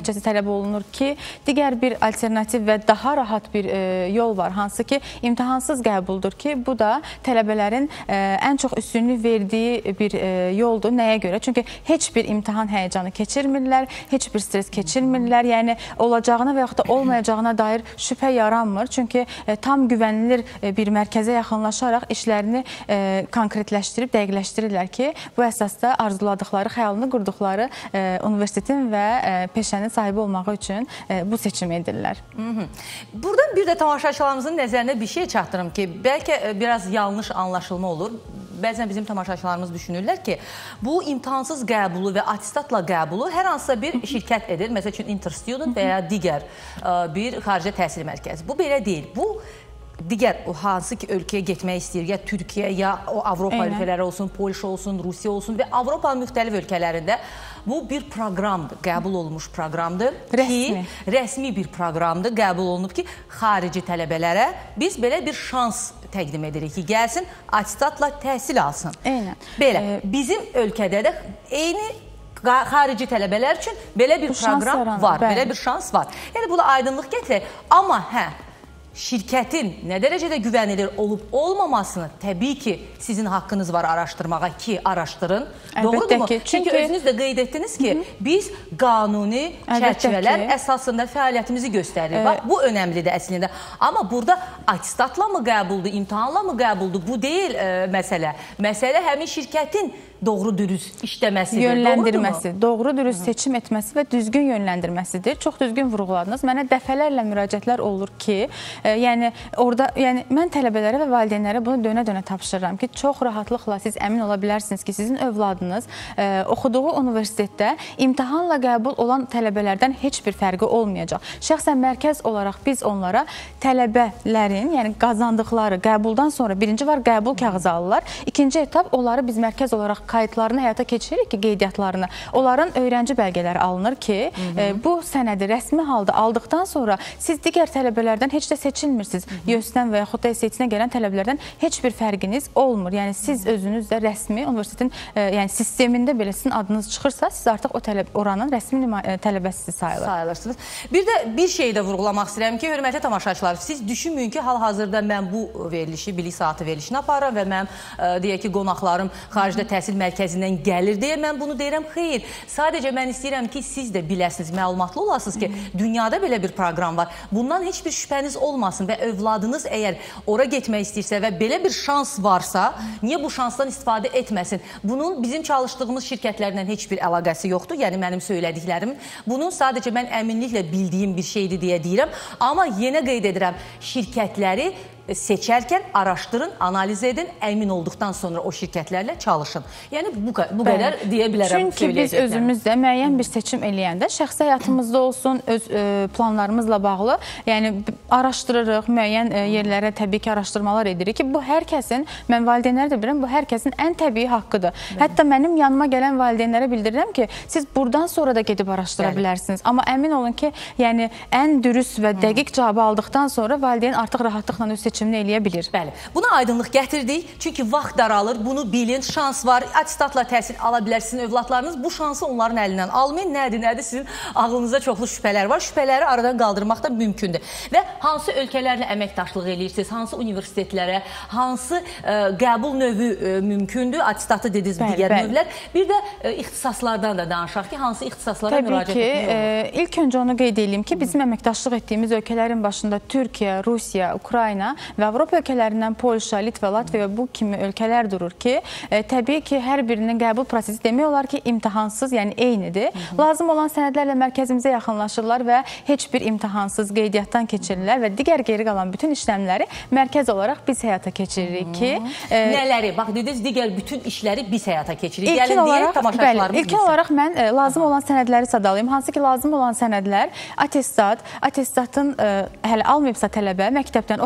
gerekçəsi tələb olunur ki, digər bir alternativ və daha rahat bir yol var, hansı ki, imtahansız qəbuldur ki, bu da tələbələrin ən çox üstünlük verdiyi bir yoldur. Nəyə görə? Çünki heç bir imtahan həyəcanı keçirmirlər, heç bir stres keçirmirlər. Yəni, olacağına və yaxud da olmayacağına dair şübhə yaranmır. Çünki tam güvənilir bir mərkəzə yaxınlaşaraq işlərini konkretləşdirib, dəqiqləşdirirlər ki, bu əsasda arzuladıqları, xəyalını qurduqları universitetin və peşənin sahibi olmağı üçün bu seçimi edirlər. Buradan bir də tamaşaçılarımızın nəzərinə bir şey çatdırım ki, bəlkə biraz yanlış anlaşılma olur. Bəzən bizim tamaşaçılarımız düşünürlər ki, bu imtahansız qəbulu və atistatla qəbulu hər hansısa bir şirkət edir. Məsəl üçün Interstudent və ya digər bir xarici təhsil mərkəzi. Bu belə deyil. Bu digər hansı ki ölkəyə getmək istəyir, ya Türkiyə, ya Avropa Eynən. ölkələri olsun, Polşa olsun, Rusiya olsun və Avropanın müxtəlif ölkələrində bu bir proqramdır, qəbul olunmuş proqramdır rəsmi. ki, rəsmi bir proqramdır, qəbul olunub ki, xarici tələbələrə biz belə bir şans təqdim edirik ki, gəlsin, atistatla təhsil alsın. Eynən. Belə, ee, bizim ölkədə də eyni xarici tələbələr üçün belə bir proqram var, bəli. belə bir şans var. Yəni, buna aydınlıq gətirək. Amma, hə, şirkətin nə dərəcədə güvənilir olub-olmamasını təbii ki, sizin haqqınız var araşdırmağa ki, araşdırın. Doğrudur ki, çünki, çünki özünüz də qeyd etdiniz ki, Hı -hı. biz qanuni çərçivələr əsasında fəaliyyətimizi göstəririk. Evet. Bax, bu önəmlidir əslində. Amma burada atistatla mı qəbuldur, imtahanla mı qəbuldur? Bu deyil e, məsələ. Məsələ həmin şirkətin doğru dürüst işləməsidir. Yönləndirməsi, doğru dürüst Hı. seçim etməsi və düzgün yönləndirməsidir. Çox düzgün vurğuladınız. Mənə dəfələrlə müraciətlər olur ki, e, yəni orada, yəni mən tələbələrə və valideynlərə bunu dönə-dönə tapşırıram ki, çox rahatlıqla siz əmin ola bilərsiniz ki, sizin övladınız e, oxuduğu universitetdə imtahanla qəbul olan tələbələrdən heç bir fərqi olmayacaq. Şəxsən mərkəz olaraq biz onlara tələbələrin, yəni qazandıqları qəbuldan sonra birinci var qəbul kağızı alırlar. İkinci etap onları biz mərkəz olaraq kayıtlarını həyata keçiririk ki, qeydiyyatlarını. Onların öyrənci bəlgələri alınır ki, Hı -hı. E, bu sənədi rəsmi halda aldıqdan sonra siz digər tələbələrdən heç də seçilmirsiniz. YÖS-dən və yaxud da S A T-dən gələn tələbələrdən heç bir fərqiniz olmur. Yəni, siz özünüz də rəsmi universitetin e, yəni, sistemində belə sizin adınız çıxırsa, siz artıq o tələb, oranın rəsmi tələbəsi sayılır. sayılırsınız. Bir də bir şey də vurğulamaq istəyirəm ki, hörmətli tamaşaçılar, siz düşünməyin ki, hal-hazırda mən bu verilişi, bilik saatı verilişini aparıram və mən e, deyək ki, qonaqlarım xaricdə təhsil mərkəzindən gəlir deyə mən bunu deyirəm. Xeyr, sadəcə mən istəyirəm ki, siz də biləsiniz, məlumatlı olasınız ki, dünyada belə bir proqram var. Bundan heç bir şübhəniz olmasın və övladınız əgər ora getmək istəyirsə və belə bir şans varsa, niyə bu şansdan istifadə etməsin? Bunun bizim çalışdığımız şirkətlərlə heç bir əlaqəsi yoxdur, yəni mənim söylədiklərim. Bunun sadəcə mən əminliklə bildiyim bir şeydir deyə deyirəm. Amma yenə qeyd edirəm, şirkətləri seçərkən araşdırın, analiz edin, əmin olduqdan sonra o şirkətlərlə çalışın. Yəni, bu, bu qədər deyə bilərəm. Çünki biz özümüz də müəyyən bir seçim eləyəndə, şəxsi həyatımızda olsun, öz e, planlarımızla bağlı, yəni araşdırırıq, müəyyən e, yerlərə təbii ki, araşdırmalar edirik ki, bu hər kəsin, mən valideynlərə də bilirəm, bu hər kəsin ən təbii haqqıdır. Bəli. Hətta mənim yanıma gələn valideynlərə bildirirəm ki, siz buradan sonra da gedib araşdıra Bəli. bilərsiniz. Amma əmin olun ki, yəni ən dürüst və dəqiq cavabı aldıqdan sonra valideyn artıq rahatlıqla öz seçimini eləyə bilir. Bəli. Buna aydınlıq gətirdik. Çünki vaxt daralır. Bunu bilin. Şans var. Atistatla təhsil ala bilərsiniz övladlarınız. Bu şansı onların əlindən almayın. Nədir, nədir? Sizin ağlınızda çoxlu şübhələr var. Şübhələri aradan qaldırmaq da mümkündür. Və hansı ölkələrlə əməkdaşlıq edirsiniz? Hansı universitetlərə? Hansı ə, qəbul növü ə, mümkündür? Atistatı dediniz, bəli, digər bəli. növlər. Bir də ə, ixtisaslardan da danışaq ki, hansı ixtisaslara Təbii müraciət ki, etmək olur? E, ilk öncə onu qeyd edeyim ki, bizim əməkdaşlıq etdiyimiz ölkələrin başında Türkiyə, Rusiya, Ukrayna və Avropa ölkələrindən Polşa, Litva, Latviya və bu kimi ölkələr durur ki, e, təbii ki, hər birinin qəbul prosesi demək olar ki, imtahansız, yəni eynidir. Hı -hı. Lazım olan sənədlərlə mərkəzimizə yaxınlaşırlar və heç bir imtahansız qeydiyyatdan keçirirlər və digər geri qalan bütün işləmləri mərkəz olaraq biz həyata keçiririk Hı -hı. ki... E, Nələri? Bax, dediniz, digər bütün işləri biz həyata keçiririk. Gəlin deyək, tamaşaçılarımız İlkin olaraq mən e, lazım olan sənədləri sadalayım. Hansı ki, lazım olan sənədlər atestat, atestatın e, hələ almayıbsa tələbə, məktəbdən oxuduğuna dair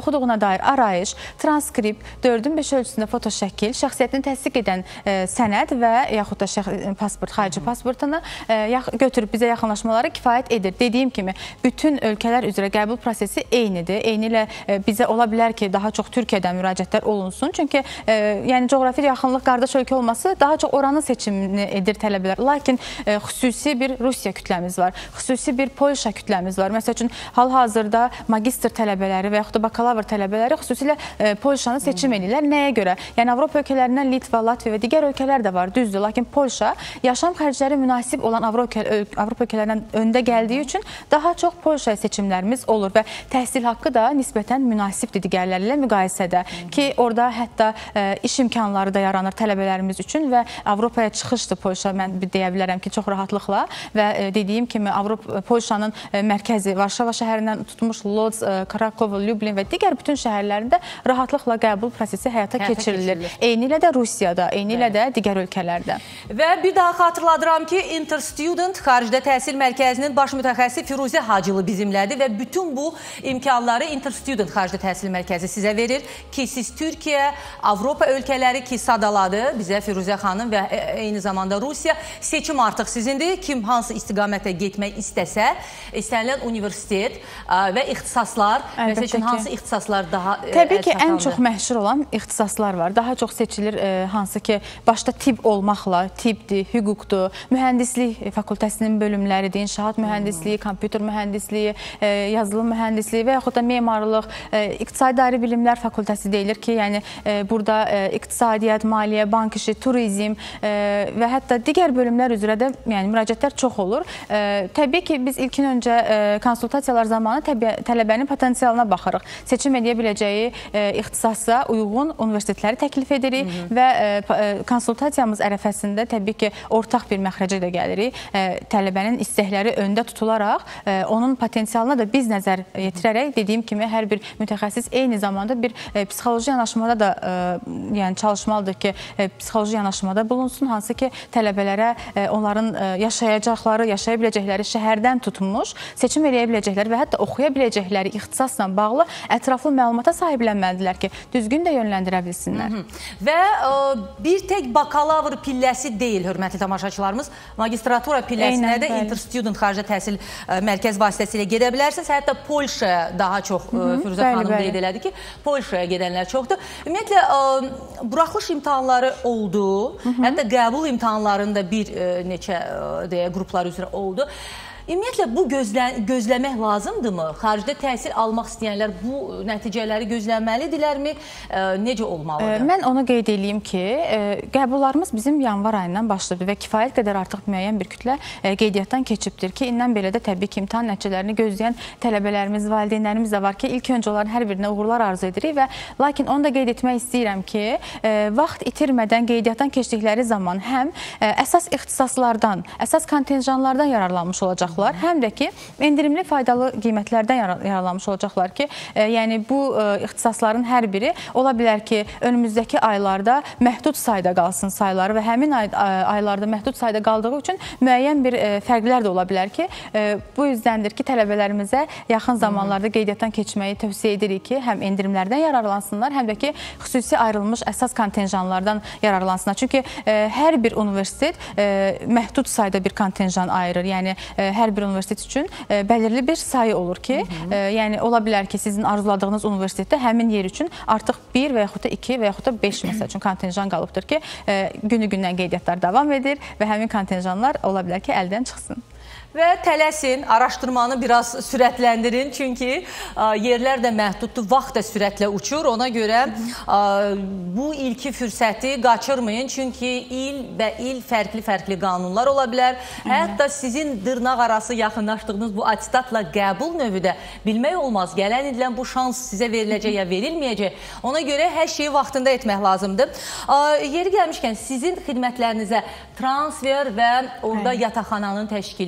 dair arayış, transkript, dördün beş ölçüsündə fotoşəkil, şəxsiyyətini təsdiq edən e, sənəd və yaxud da şəx pasport, xarici pasportunu e, götürüb bizə yaxınlaşmaları kifayət edir. Dediyim kimi, bütün ölkələr üzrə qəbul prosesi eynidir. Eyni ilə e, bizə ola bilər ki, daha çox Türkiyədən müraciətlər olunsun. Çünki e, yəni coğrafi yaxınlıq qardaş ölkə olması daha çox oranın seçimini edir tələbələr. Lakin e, xüsusi bir Rusiya kütləmiz var, xüsusi bir Polşa kütləmiz var. Məsəl üçün, hal-hazırda magistr tələbələri və yaxud da bakalavr tələbələri xüsusilə e, Polşanı seçim edirlər. Nəyə görə? Yəni, Avropa ölkələrindən Litva, Latviya və digər ölkələr də var, düzdür. Lakin Polşa yaşam xərcləri münasib olan Avropa, Avropa ölkələrindən öndə gəldiyi üçün daha çox Polşa seçimlərimiz olur və təhsil haqqı da nisbətən münasibdir digərləri ilə müqayisədə ki, orada hətta e, iş imkanları da yaranır tələbələrimiz üçün və Avropaya çıxışdır Polşa, mən deyə bilərəm ki, çox rahatlıqla və e, dediyim kimi Avropa, Polşanın e, mərkəzi Varşava şəhərindən tutmuş Lodz, e, Krakow, Lublin və digər bütün şəhərlərində rahatlıqla qəbul prosesi həyata, həyata keçirilir. keçirilir. Eyni ilə də Rusiyada, eyni ilə də digər ölkələrdə. Və bir daha xatırladıram ki, Interstudent Xaricdə Təhsil Mərkəzinin baş mütəxəssisi Firuzə Hacılı bizimlədir və bütün bu imkanları Interstudent Xaricdə Təhsil Mərkəzi sizə verir ki, siz Türkiyə, Avropa ölkələri ki, sadaladı bizə Firuzə xanım və eyni zamanda Rusiya, seçim artıq sizindir. Kim hansı istiqamətə getmək istəsə, istənilən universitet və ixtisaslar, məsəl üçün hansı ixtisaslar daha Təbii ki, ən çox məşhur olan ixtisaslar var. Daha çox seçilir, e, hansı ki, başda tibb olmaqla, tibbdir, hüquqdur, mühəndislik fakültəsinin bölümləridir, inşaat mühəndisliyi, kompüter mühəndisliyi, e, yazılım mühəndisliyi və yaxud da memarlıq, e, iqtisadi ayrı bilimlər fakültəsi deyilir ki, yəni e, burada e, iqtisadiyyat, maliyyə, bank işi, turizm e, və hətta digər bölümlər üzrə də yəni, müraciətlər çox olur. E, təbii ki, biz ilkin öncə e, konsultasiyalar zamanı təbii, tələbənin potensialına baxırıq. Seçim edə biləcəyi e, ixtisasa uyğun universitetləri təklif edirik Hı -hı. və e, konsultasiyamız ərəfəsində təbii ki, ortaq bir məxrəcə də gəlirik. E, tələbənin istəkləri öndə tutularaq, e, onun potensialına da biz nəzər yetirərək, dediyim kimi, hər bir mütəxəssis eyni zamanda bir e, psixoloji yanaşmada da e, yəni çalışmalıdır ki, e, psixoloji yanaşmada bulunsun, hansı ki, tələbələrə e, onların e, yaşayacaqları, yaşaya biləcəkləri şəhərdən tutmuş, seçim eləyə biləcəkləri və hətta oxuya biləcəkləri ixtisasla bağlı ətraflı məlumata sahiblənməlidirlər ki, düzgün də yönləndirə bilsinlər. Hı -hı. Və ə, bir tək bakalavr pilləsi deyil, hörmətli tamaşaçılarımız, magistratura pilləsinə də Interstudent Xaricdə Təhsil ə, Mərkəz vasitəsilə gedə bilərsiniz. Hətta Polşaya daha çox ə, Firuzə bəli, xanım qeyd elədi ki, Polşaya gedənlər çoxdur. Ümumiyyətlə, ə, buraxılış imtahanları oldu, Hı -hı. hətta qəbul imtahanlarında bir ə, neçə ə, deyə, qruplar üzrə oldu. Ümumiyyətlə, bu gözlə, gözləmək lazımdırmı? Xaricdə təhsil almaq istəyənlər bu nəticələri gözləməlidirlərmi? E, necə olmalıdır? E, mən onu qeyd edeyim ki, e, qəbullarımız bizim yanvar ayından başladı və kifayət qədər artıq müəyyən bir kütlə e, qeydiyyatdan keçibdir ki, indən belə də təbii ki, imtahan nəticələrini gözləyən tələbələrimiz, valideynlərimiz də var ki, ilk öncə onların hər birinə uğurlar arzu edirik və lakin onu da qeyd etmək istəyirəm ki, e, vaxt itirmədən qeydiyyatdan keçdikləri zaman həm e, əsas ixtisaslardan, əsas kontenjanlardan yararlanmış olacaqlar, həm də ki, endirimli faydalı qiymətlərdən yararlanmış olacaqlar ki, e, yəni bu e, ixtisasların hər biri ola bilər ki, önümüzdəki aylarda məhdud sayda qalsın sayları və həmin ay, aylarda məhdud sayda qaldığı üçün müəyyən bir e, fərqlər də ola bilər ki, e, bu yüzdəndir ki, tələbələrimizə yaxın zamanlarda qeydiyyatdan keçməyi tövsiyə edirik ki, həm endirimlərdən yararlansınlar, həm də ki, xüsusi ayrılmış əsas kontenjanlardan yararlansınlar. Çünki e, hər bir universitet e, məhdud sayda bir kontenjan ayırır, yəni e, hər bir universitet üçün e, bəlirli bir sayı olur ki, Hı -hı. e, yəni ola bilər ki, sizin arzuladığınız universitetdə həmin yer üçün artıq bir və yaxud da iki və yaxud da beş məsəl üçün kontenjan qalıbdır ki, e, günü-gündən qeydiyyatlar davam edir və həmin kontenjanlar ola bilər ki, əldən çıxsın. Və tələsin, araşdırmanı biraz sürətləndirin, çünki ə, yerlər də məhduddur, vaxt da sürətlə uçur. Ona görə ə, bu ilki fürsəti qaçırmayın, çünki il və il fərqli-fərqli qanunlar ola bilər. Hı. Hətta sizin dırnaq arası yaxınlaşdığınız bu atistatla qəbul növü də bilmək olmaz. Gələn edilən bu şans sizə veriləcək ya verilməyəcək. Ona görə hər şeyi vaxtında etmək lazımdır. Ə, yeri gəlmişkən, sizin xidmətlərinizə transfer və orada Hı. yataqxananın təşkili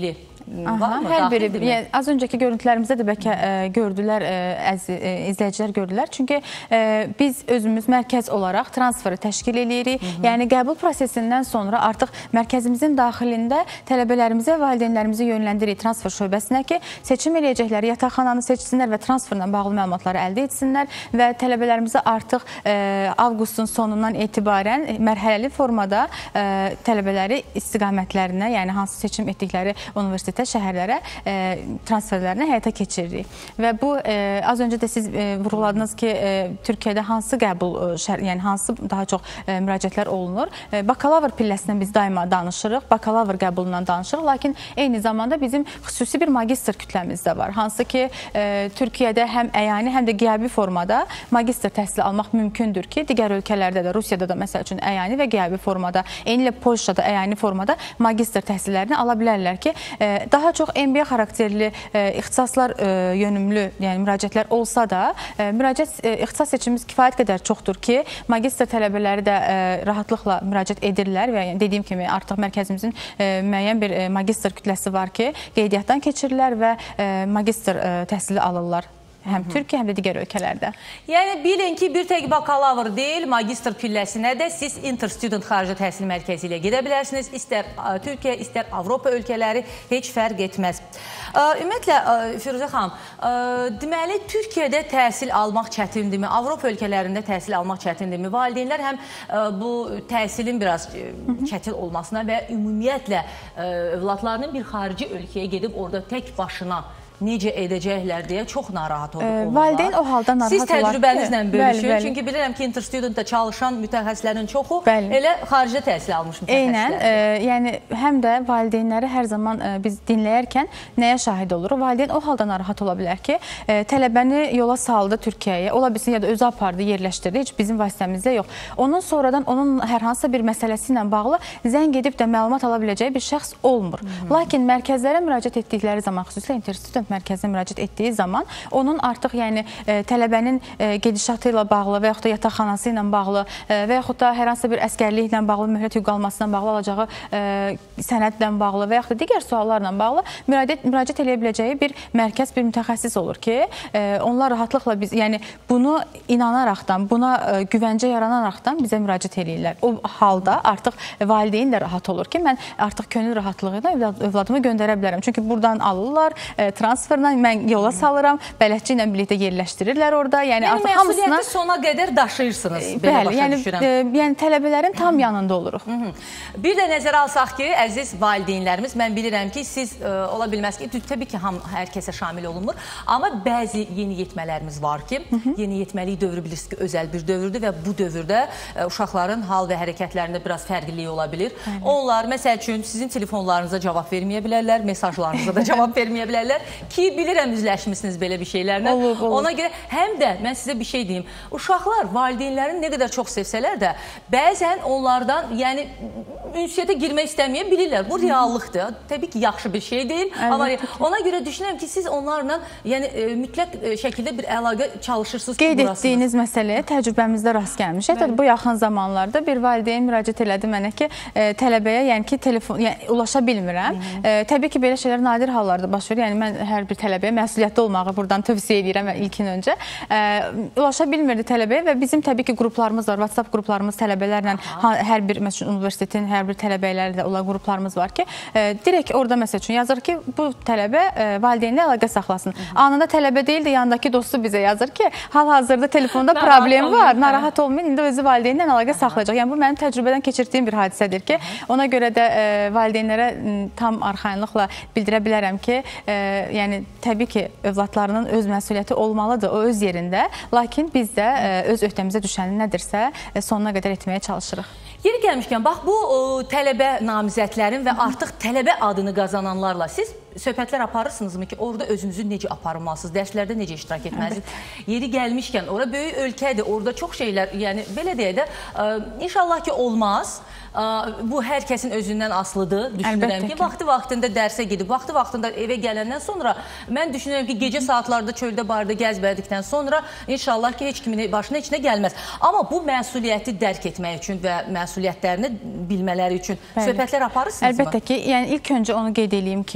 var mı? Hər biri, Daxildirmi? yəni, az öncəki görüntülərimizdə də bəlkə ə, gördülər, ə, əziz ə, izləyicilər gördülər. Çünki ə, biz özümüz mərkəz olaraq transferi təşkil edirik. Hı -hı. Yəni qəbul prosesindən sonra artıq mərkəzimizin daxilində tələbələrimizi və valideynlərimizi yönləndiririk transfer şöbəsinə ki, seçim eləyəcəkləri yataqxananı seçsinlər və transferlə bağlı məlumatları əldə etsinlər və tələbələrimizi artıq ə, avqustun sonundan etibarən mərhələli formada ə, tələbələri istiqamətlərinə, yəni hansı seçim etdikləri universitetə, şəhərlərə ə, transferlərini həyata keçiririk. Və bu ə, az öncə də siz ə, vurğuladınız ki, ə, Türkiyədə hansı qəbul, ə, şər, yəni hansı daha çox ə, müraciətlər olunur. Ə, bakalavr pilləsindən biz daima danışırıq, bakalavr qəbulundan danışırıq, lakin eyni zamanda bizim xüsusi bir magistr kütləmiz də var. Hansı ki, ə, Türkiyədə həm əyani, həm də qiyabi formada magistr təhsili almaq mümkündür ki, digər ölkələrdə də, Rusiyada da məsəl üçün əyani və qiyabi formada, eyni ilə Polşada əyani formada magistr təhsillərini ala bilərlər ki, daha çox M B A xarakterli ixtisaslar yönümlü, yəni müraciətlər olsa da, müraciət ixtisas seçimimiz kifayət qədər çoxdur ki, magistr tələbələri də rahatlıqla müraciət edirlər və yəni dediyim kimi artıq mərkəzimizin müəyyən bir magistr kütləsi var ki, qeydiyyatdan keçirirlər və magistr təhsili alırlar. Həm Türkiyə, həm də digər ölkələrdə. Yəni, bilin ki, bir tək bakalavr deyil, magistr pilləsinə də siz Interstudent xarici təhsil mərkəzi ilə gedə bilərsiniz. İstər Türkiyə, istər Avropa ölkələri heç fərq etməz. Ümumiyyətlə, Firuzə xanım, deməli, Türkiyədə təhsil almaq çətindirmi? Avropa ölkələrində təhsil almaq çətindirmi? Valideynlər həm bu təhsilin biraz çətin olmasına və ümumiyyətlə övladlarının bir xarici ölkəyə gedib orada tək başına necə edəcəklər deyə çox narahat olurlar. Valideyn o halda narahat olar. Siz təcrübənizlə bölüşün. Çünki bilirəm ki, Interstudentdə çalışan mütəxəssislərin çoxu elə xaricdə təhsil almış mütəxəssislər. Eynən, yəni həm də valideynləri hər zaman biz dinləyərkən nəyə şahid oluruq? Valideyn o halda narahat ola bilər ki, tələbəni yola saldı Türkiyəyə, ola bilsin ya da özü apardı, yerləşdirdi, heç bizim vasitəmizdə yox. Onun sonradan onun hər hansısa bir məsələsi ilə bağlı zəng edib də məlumat ala biləcəyi bir şəxs olmur. Lakin mərkəzlərə müraciət etdikləri zaman, xüsusilə Interstudent mərkəzinə müraciət etdiyi zaman onun artıq yəni e, tələbənin e, gedişatı ilə bağlı və yaxud da yataqxanası ilə bağlı e, və yaxud da hər hansı bir əskərliklə bağlı, mühlət hüquq almasına bağlı alacağı e, sənədlə bağlı və yaxud da digər suallarla bağlı müraciət, müraciət eləyə biləcəyi bir mərkəz, bir mütəxəssis olur ki, e, onlar rahatlıqla biz, yəni bunu inanaraqdan, buna e, güvəncə yaranaraqdan bizə müraciət eləyirlər. O halda artıq valideyn də rahat olur ki, mən artıq könül rahatlığı ilə övladımı göndərə bilərəm. Çünki buradan alırlar, e, transferlə mən yola salıram, bələdçi ilə birlikdə yerləşdirirlər orada. Yəni, yəni artıq hamısına... məsuliyyəti sona qədər daşıyırsınız, belə bəli, başa yəni, düşürəm. E, yəni tələbələrin tam yanında oluruq. Hı -hı. Bir də nəzərə alsaq ki, əziz valideynlərimiz, mən bilirəm ki, siz e, ola bilməz ki, təbii ki, ham, hər kəsə şamil olunmur, amma bəzi yeni yetmələrimiz var ki, Hı -hı. yeni yetməlik dövrü bilirsiniz ki, özəl bir dövrdür və bu dövrdə e, uşaqların hal və hərəkətlərində biraz fərqlilik ola bilir. Hı -hı. Onlar, məsəl üçün, sizin telefonlarınıza cavab verməyə bilərlər, mesajlarınıza da cavab verməyə bilərlər ki, bilirəm üzləşmişsiniz belə bir şeylərlə. Olur, olur. Ona görə həm də mən sizə bir şey deyim. Uşaqlar valideynlərin nə qədər çox sevsələr də bəzən onlardan, yəni ünsiyyətə girmək istəməyə bilirlər. Bu reallıqdır. Təbii ki, yaxşı bir şey deyil. Evet. Amma ona görə düşünürəm ki, siz onlarla yəni mütləq şəkildə bir əlaqə çalışırsınız ki, qeyd etdiyiniz məsələyə təcrübəmizdə rast gəlmişik. Hətta bu yaxın zamanlarda bir valideyn müraciət elədi mənə ki, e, tələbəyə, yəni ki, telefon, yəni ulaşa bilmirəm. E, təbii ki, belə şeylər nadir hallarda baş verir. Yəni mən hər bir tələbəyə məsuliyyətli olmağı buradan tövsiyə edirəm ilkin öncə. E, ulaşa bilmirdi tələbəyə və bizim təbii ki, qruplarımız var. WhatsApp qruplarımız tələbələrlə ha, hər bir məsələn universitetin hər bir tələbələri də olan qruplarımız var ki, e, direkt orada məsəl üçün yazır ki, bu tələbə e, valideynlə əlaqə saxlasın. Hı -hı. Anında tələbə deyil də yanındakı dostu bizə yazır ki, hal-hazırda telefonda problem var, narahat olmayın, indi özü valideynlə əlaqə saxlayacaq. Yəni bu mənim təcrübədən keçirdiyim bir hadisədir ki, ona görə də e, valideynlərə tam arxayınlıqla bildirə bilərəm ki, e, yəni təbii ki, övladlarının öz məsuliyyəti olmalıdır, o öz yerində. Lakin biz də e, öz öhdəmizə düşəni nədirsə e, sonuna qədər etməyə çalışırıq. Yeri gəlmişkən, bax bu o, tələbə namizədlərin və artıq tələbə adını qazananlarla siz söhbətlər aparırsınızmı ki, orada özünüzü necə aparmalısınız, dərslərdə necə iştirak etməlisiniz? Evet. Yeri gəlmişkən, orada böyük ölkədir, orada çox şeylər, yəni belə deyək də, ə, inşallah ki, olmaz. Bu hər kəsin özündən asılıdır. Düşünürəm ki, vaxtı-vaxtında dərsə gedib, vaxtı-vaxtında evə gələndən sonra mən düşünürəm ki, gecə saatlarda çöldə barda gəzbədikdən sonra inşallah ki, heç kimin başına heç nə gəlməz. Amma bu məsuliyyəti dərk etmək üçün və məsuliyyətlərini bilmələri üçün Bəli. söhbətlər aparırsınızmı? Əlbəttə ki, yəni ilk öncə onu qeyd edeyim ki, məsələn,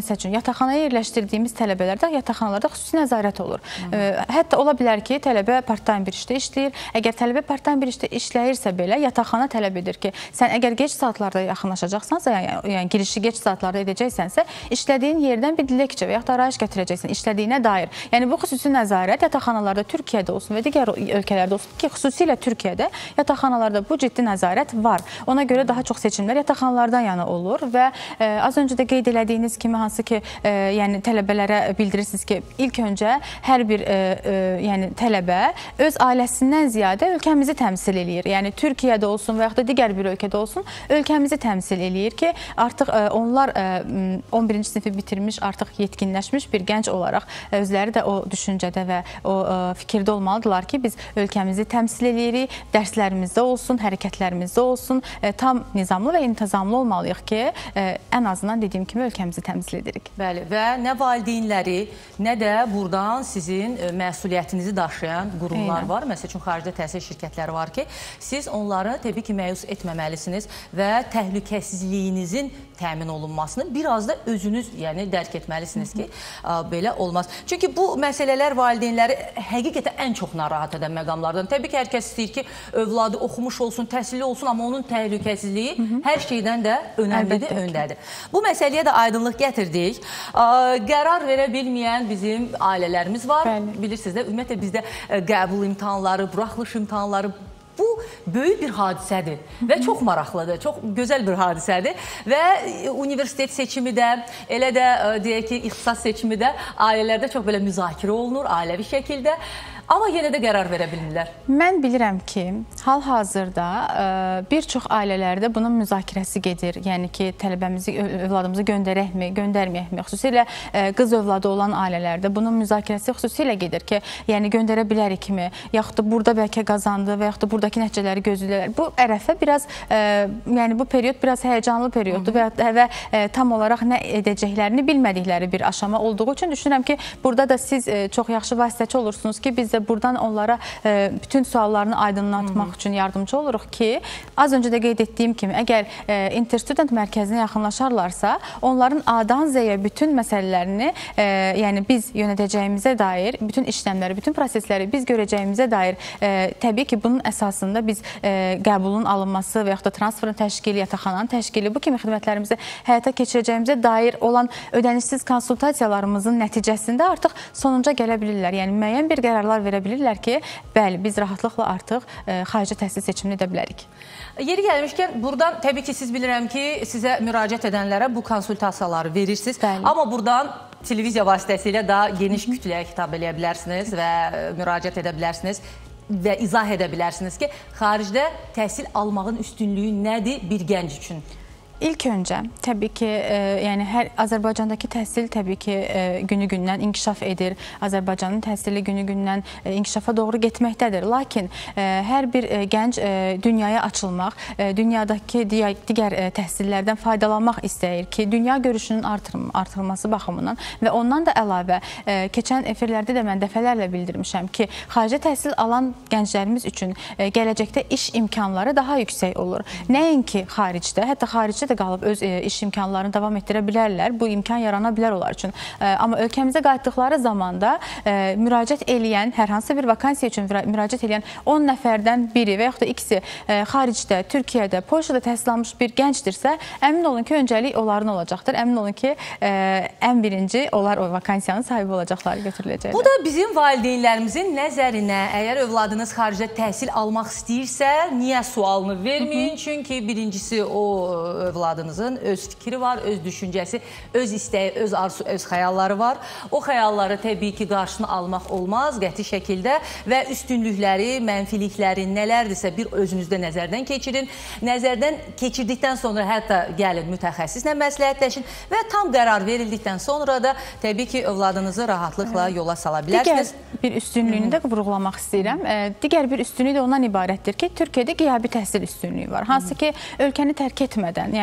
məsəl üçün, yataqxanaya yerləşdirdiyimiz tələbələrdə yataqxanalarda xüsusi nəzarət olur. Hətta ola bilər ki, tələbə part-time bir işdə işləyir. Əgər tələbə part-time bir işdə işləyirsə belə, yataqxana tələb edir ki, sən əgər geç saatlarda yaxınlaşacaqsansa, yəni, yəni girişi geç saatlarda edəcəksənsə, işlədiyin yerdən bir dilekçə və yaxud da arayış gətirəcəksən işlədiyinə dair. Yəni, bu xüsusi nəzarət yataqxanalarda Türkiyədə olsun və digər ölkələrdə olsun ki, xüsusilə Türkiyədə yataqxanalarda bu ciddi nəzarət var. Ona görə daha çox seçimlər yataqxanalardan yana olur və e, az öncə də qeyd elədiyiniz kimi, hansı ki, e, yəni tələbələrə bildirirsiniz ki, ilk öncə hər bir e, e, yəni tələbə öz ailəsindən ziyadə ölkəmizi təmsil eləyir. Yəni Türkiyədə olsun və yaxud da digər bir ölkədə olsun, ölkəmizi təmsil eləyir ki, artıq e, onlar e, on birinci sinifi bitirmiş, artıq yetkinləşmiş bir gənc olaraq özləri də o düşüncədə və o e, fikirdə olmalıdırlar ki, biz ölkəmizi təmsil eləyirik, dərslərimizdə olsun, hərəkətlərimizdə olsun, e, tam nizamlı və intizamlı olmalıyıq ki, e, ən azından dediyim kimi ölkəmizi təmsil edirik. Bəli, və nə valideynləri, nə də buradan sizin e, məsuliyyətinizi daşıyan qurumlar Eynə. var. Məsəl üçün, xaricdə təhsil şirkətləri var ki, siz onları təbii ki, məyus etməməlisiniz və təhlükəsizliyinizin təmin olunmasını biraz da özünüz yəni, dərk etməlisiniz ki, ə, belə olmaz. Çünki bu məsələlər valideynləri həqiqətən ən çox narahat edən məqamlardan. Təbii ki, hər kəs istəyir ki, övladı oxumuş olsun, təhsilli olsun, amma onun təhlükəsizliyi Hı -hı. hər şeydən də önəmlidir, Əlbəttə. öndədir. Bu məsələyə də aydınlıq gətirdik. Ə, qərar verə bilməyən bizim ailələrimiz var. Bəli. Bilirsiniz də, ümumiyyətlə bizdə qəbul imtahanları, buraxılış imtahanları, bu böyük bir hadisədir və çox maraqlıdır, çox gözəl bir hadisədir və universitet seçimi də, elə də deyək ki, ixtisas seçimi də ailələrdə çox belə müzakirə olunur, ailəvi şəkildə. Amma yenə də qərar verə bilmirlər. Mən bilirəm ki, hal-hazırda bir çox ailələrdə bunun müzakirəsi gedir. Yəni ki, tələbəmizi, övladımızı göndərəkmi, göndərməyəkmi? Xüsusilə qız övladı olan ailələrdə bunun müzakirəsi xüsusilə gedir ki, yəni göndərə bilərikmi? Yaxud da burada bəlkə qazandı və yaxud da buradakı nəticələri gözləyirlər. Bu ərəfə biraz, yəni bu period biraz həyəcanlı perioddur və, və tam olaraq nə edəcəklərini bilmədikləri bir aşama olduğu üçün düşünürəm ki, burada da siz çox yaxşı vasitəçi olursunuz ki, biz buradan onlara e, bütün suallarını aydınlatmaq Hı -hı. üçün yardımcı oluruq ki, az öncə də qeyd etdiyim kimi, əgər e, Interstudent mərkəzinə yaxınlaşarlarsa, onların A-dan Z-yə bütün məsələlərini, e, yəni biz yönədəcəyimizə dair, bütün işləmləri, bütün prosesləri biz görəcəyimizə dair, e, təbii ki, bunun əsasında biz e, qəbulun alınması və yaxud da transferin təşkili, yataqxananın təşkili, bu kimi xidmətlərimizi həyata keçirəcəyimizə dair olan ödənişsiz konsultasiyalarımızın nəticəsində artıq sonunca gələ bilirlər. Yəni müəyyən bir qərarlar verə bilirlər ki, bəli, biz rahatlıqla artıq e, xarici təhsil seçimini edə bilərik. Yeri gəlmişkən, buradan təbii ki, siz bilirəm ki, sizə müraciət edənlərə bu konsultasiyaları verirsiniz. Bəli. Amma buradan televiziya vasitəsilə daha geniş kütləyə xitab edə bilərsiniz və müraciət edə bilərsiniz və izah edə bilərsiniz ki, xaricdə təhsil almağın üstünlüyü nədir bir gənc üçün? İlk öncə, təbii ki, e, yəni hər Azərbaycandakı təhsil təbii ki, e, günü-gündən inkişaf edir. Azərbaycanın təhsili günü-gündən e, inkişafa doğru getməkdədir. Lakin e, hər bir e, gənc e, dünyaya açılmaq, e, dünyadakı digər, digər e, təhsillərdən faydalanmaq istəyir ki, dünya görüşünün artırm artırılması baxımından və ondan da əlavə, e, keçən efirlərdə də mən dəfələrlə bildirmişəm ki, xarici təhsil alan gənclərimiz üçün e, gələcəkdə iş imkanları daha yüksək olur. Nəinki xaricdə, hətta xaricdə də qalıb öz e, iş imkanlarını davam etdirə bilərlər. Bu imkan yarana bilər onlar üçün. E, amma ölkəmizə qayıtdıqları zamanda e, müraciət eləyən, hər hansı bir vakansiya üçün müraciət eləyən on nəfərdən biri və yaxud da ikisi e, xaricdə, Türkiyədə, Polşada təhsil almış bir gəncdirsə, əmin olun ki, öncəlik onların olacaqdır. Əmin olun ki, e, ən birinci onlar o vakansiyanın sahibi olacaqları götürüləcəklər. Bu da bizim valideynlərimizin nəzərinə, əgər övladınız xaricdə təhsil almaq istəyirsə, niyə sualını verməyin? Hı -hı. Çünki birincisi o övladınızın öz fikri var, öz düşüncəsi, öz istəyi, öz arzu, öz xəyalları var. O xəyalları təbii ki, qarşını almaq olmaz qəti şəkildə və üstünlükləri, mənfilikləri nələrdirsə bir özünüzdə nəzərdən keçirin. Nəzərdən keçirdikdən sonra hətta gəlin mütəxəssislə məsləhətləşin və tam qərar verildikdən sonra da təbii ki, övladınızı rahatlıqla yola sala bilərsiniz. Digər bir üstünlüyünü də vurğulamaq istəyirəm. Digər bir üstünlüyü də ondan ibarətdir ki, Türkiyədə qiyabi təhsil üstünlüyü var. Hansı ki, ölkəni tərk etmədən, yəni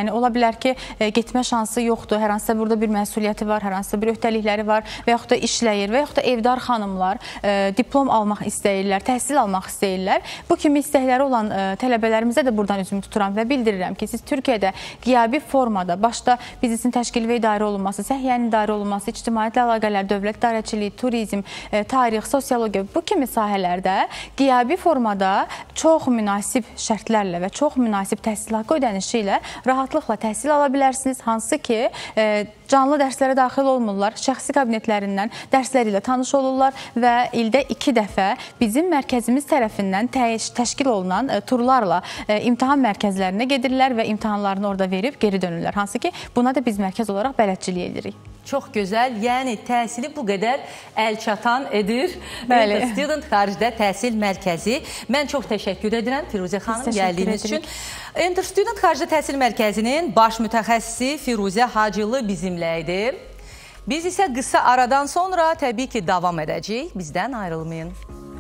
Yəni ola bilər ki, getmə şansı yoxdur, hər hansısa burada bir məsuliyyəti var, hər hansısa bir öhdəlikləri var və yaxud da işləyir və yaxud da evdar xanımlar diplom almaq istəyirlər, təhsil almaq istəyirlər. Bu kimi istəkləri olan tələbələrimizə də buradan üzümü tuturam və bildirirəm ki, siz Türkiyədə qiyabi formada, başda biznesin təşkil və idarə olunması, səhiyyənin idarə olunması, ictimaiyyətlə əlaqələr, dövlət idarəçiliyi, turizm, tarix, sosiologiya, bu kimi sahələrdə qiyabi formada çox münasib şərtlərlə və çox münasib təhsil haqqı ödənişi ilə rahatlıqla təhsil ala bilərsiniz. Hansı ki, canlı dərslərə daxil olmurlar, şəxsi kabinetlərindən dərsləri ilə tanış olurlar və ildə iki dəfə bizim mərkəzimiz tərəfindən təşkil olunan turlarla imtahan mərkəzlərinə gedirlər və imtahanlarını orada verib geri dönürlər. Hansı ki, buna da biz mərkəz olaraq bələdçilik edirik. Çox gözəl, yəni təhsili bu qədər əl çatan edir. Bəli. Student Xaricdə Təhsil Mərkəzi. Mən çox təşəkkür edirəm Firuzə xanım gəldiyiniz üçün. Enter Student Xaricdə Təhsil Mərkəzinin baş mütəxəssisi Firuzə Hacılı bizimlə idi. Biz isə qısa aradan sonra təbii ki davam edəcəyik. Bizdən ayrılmayın.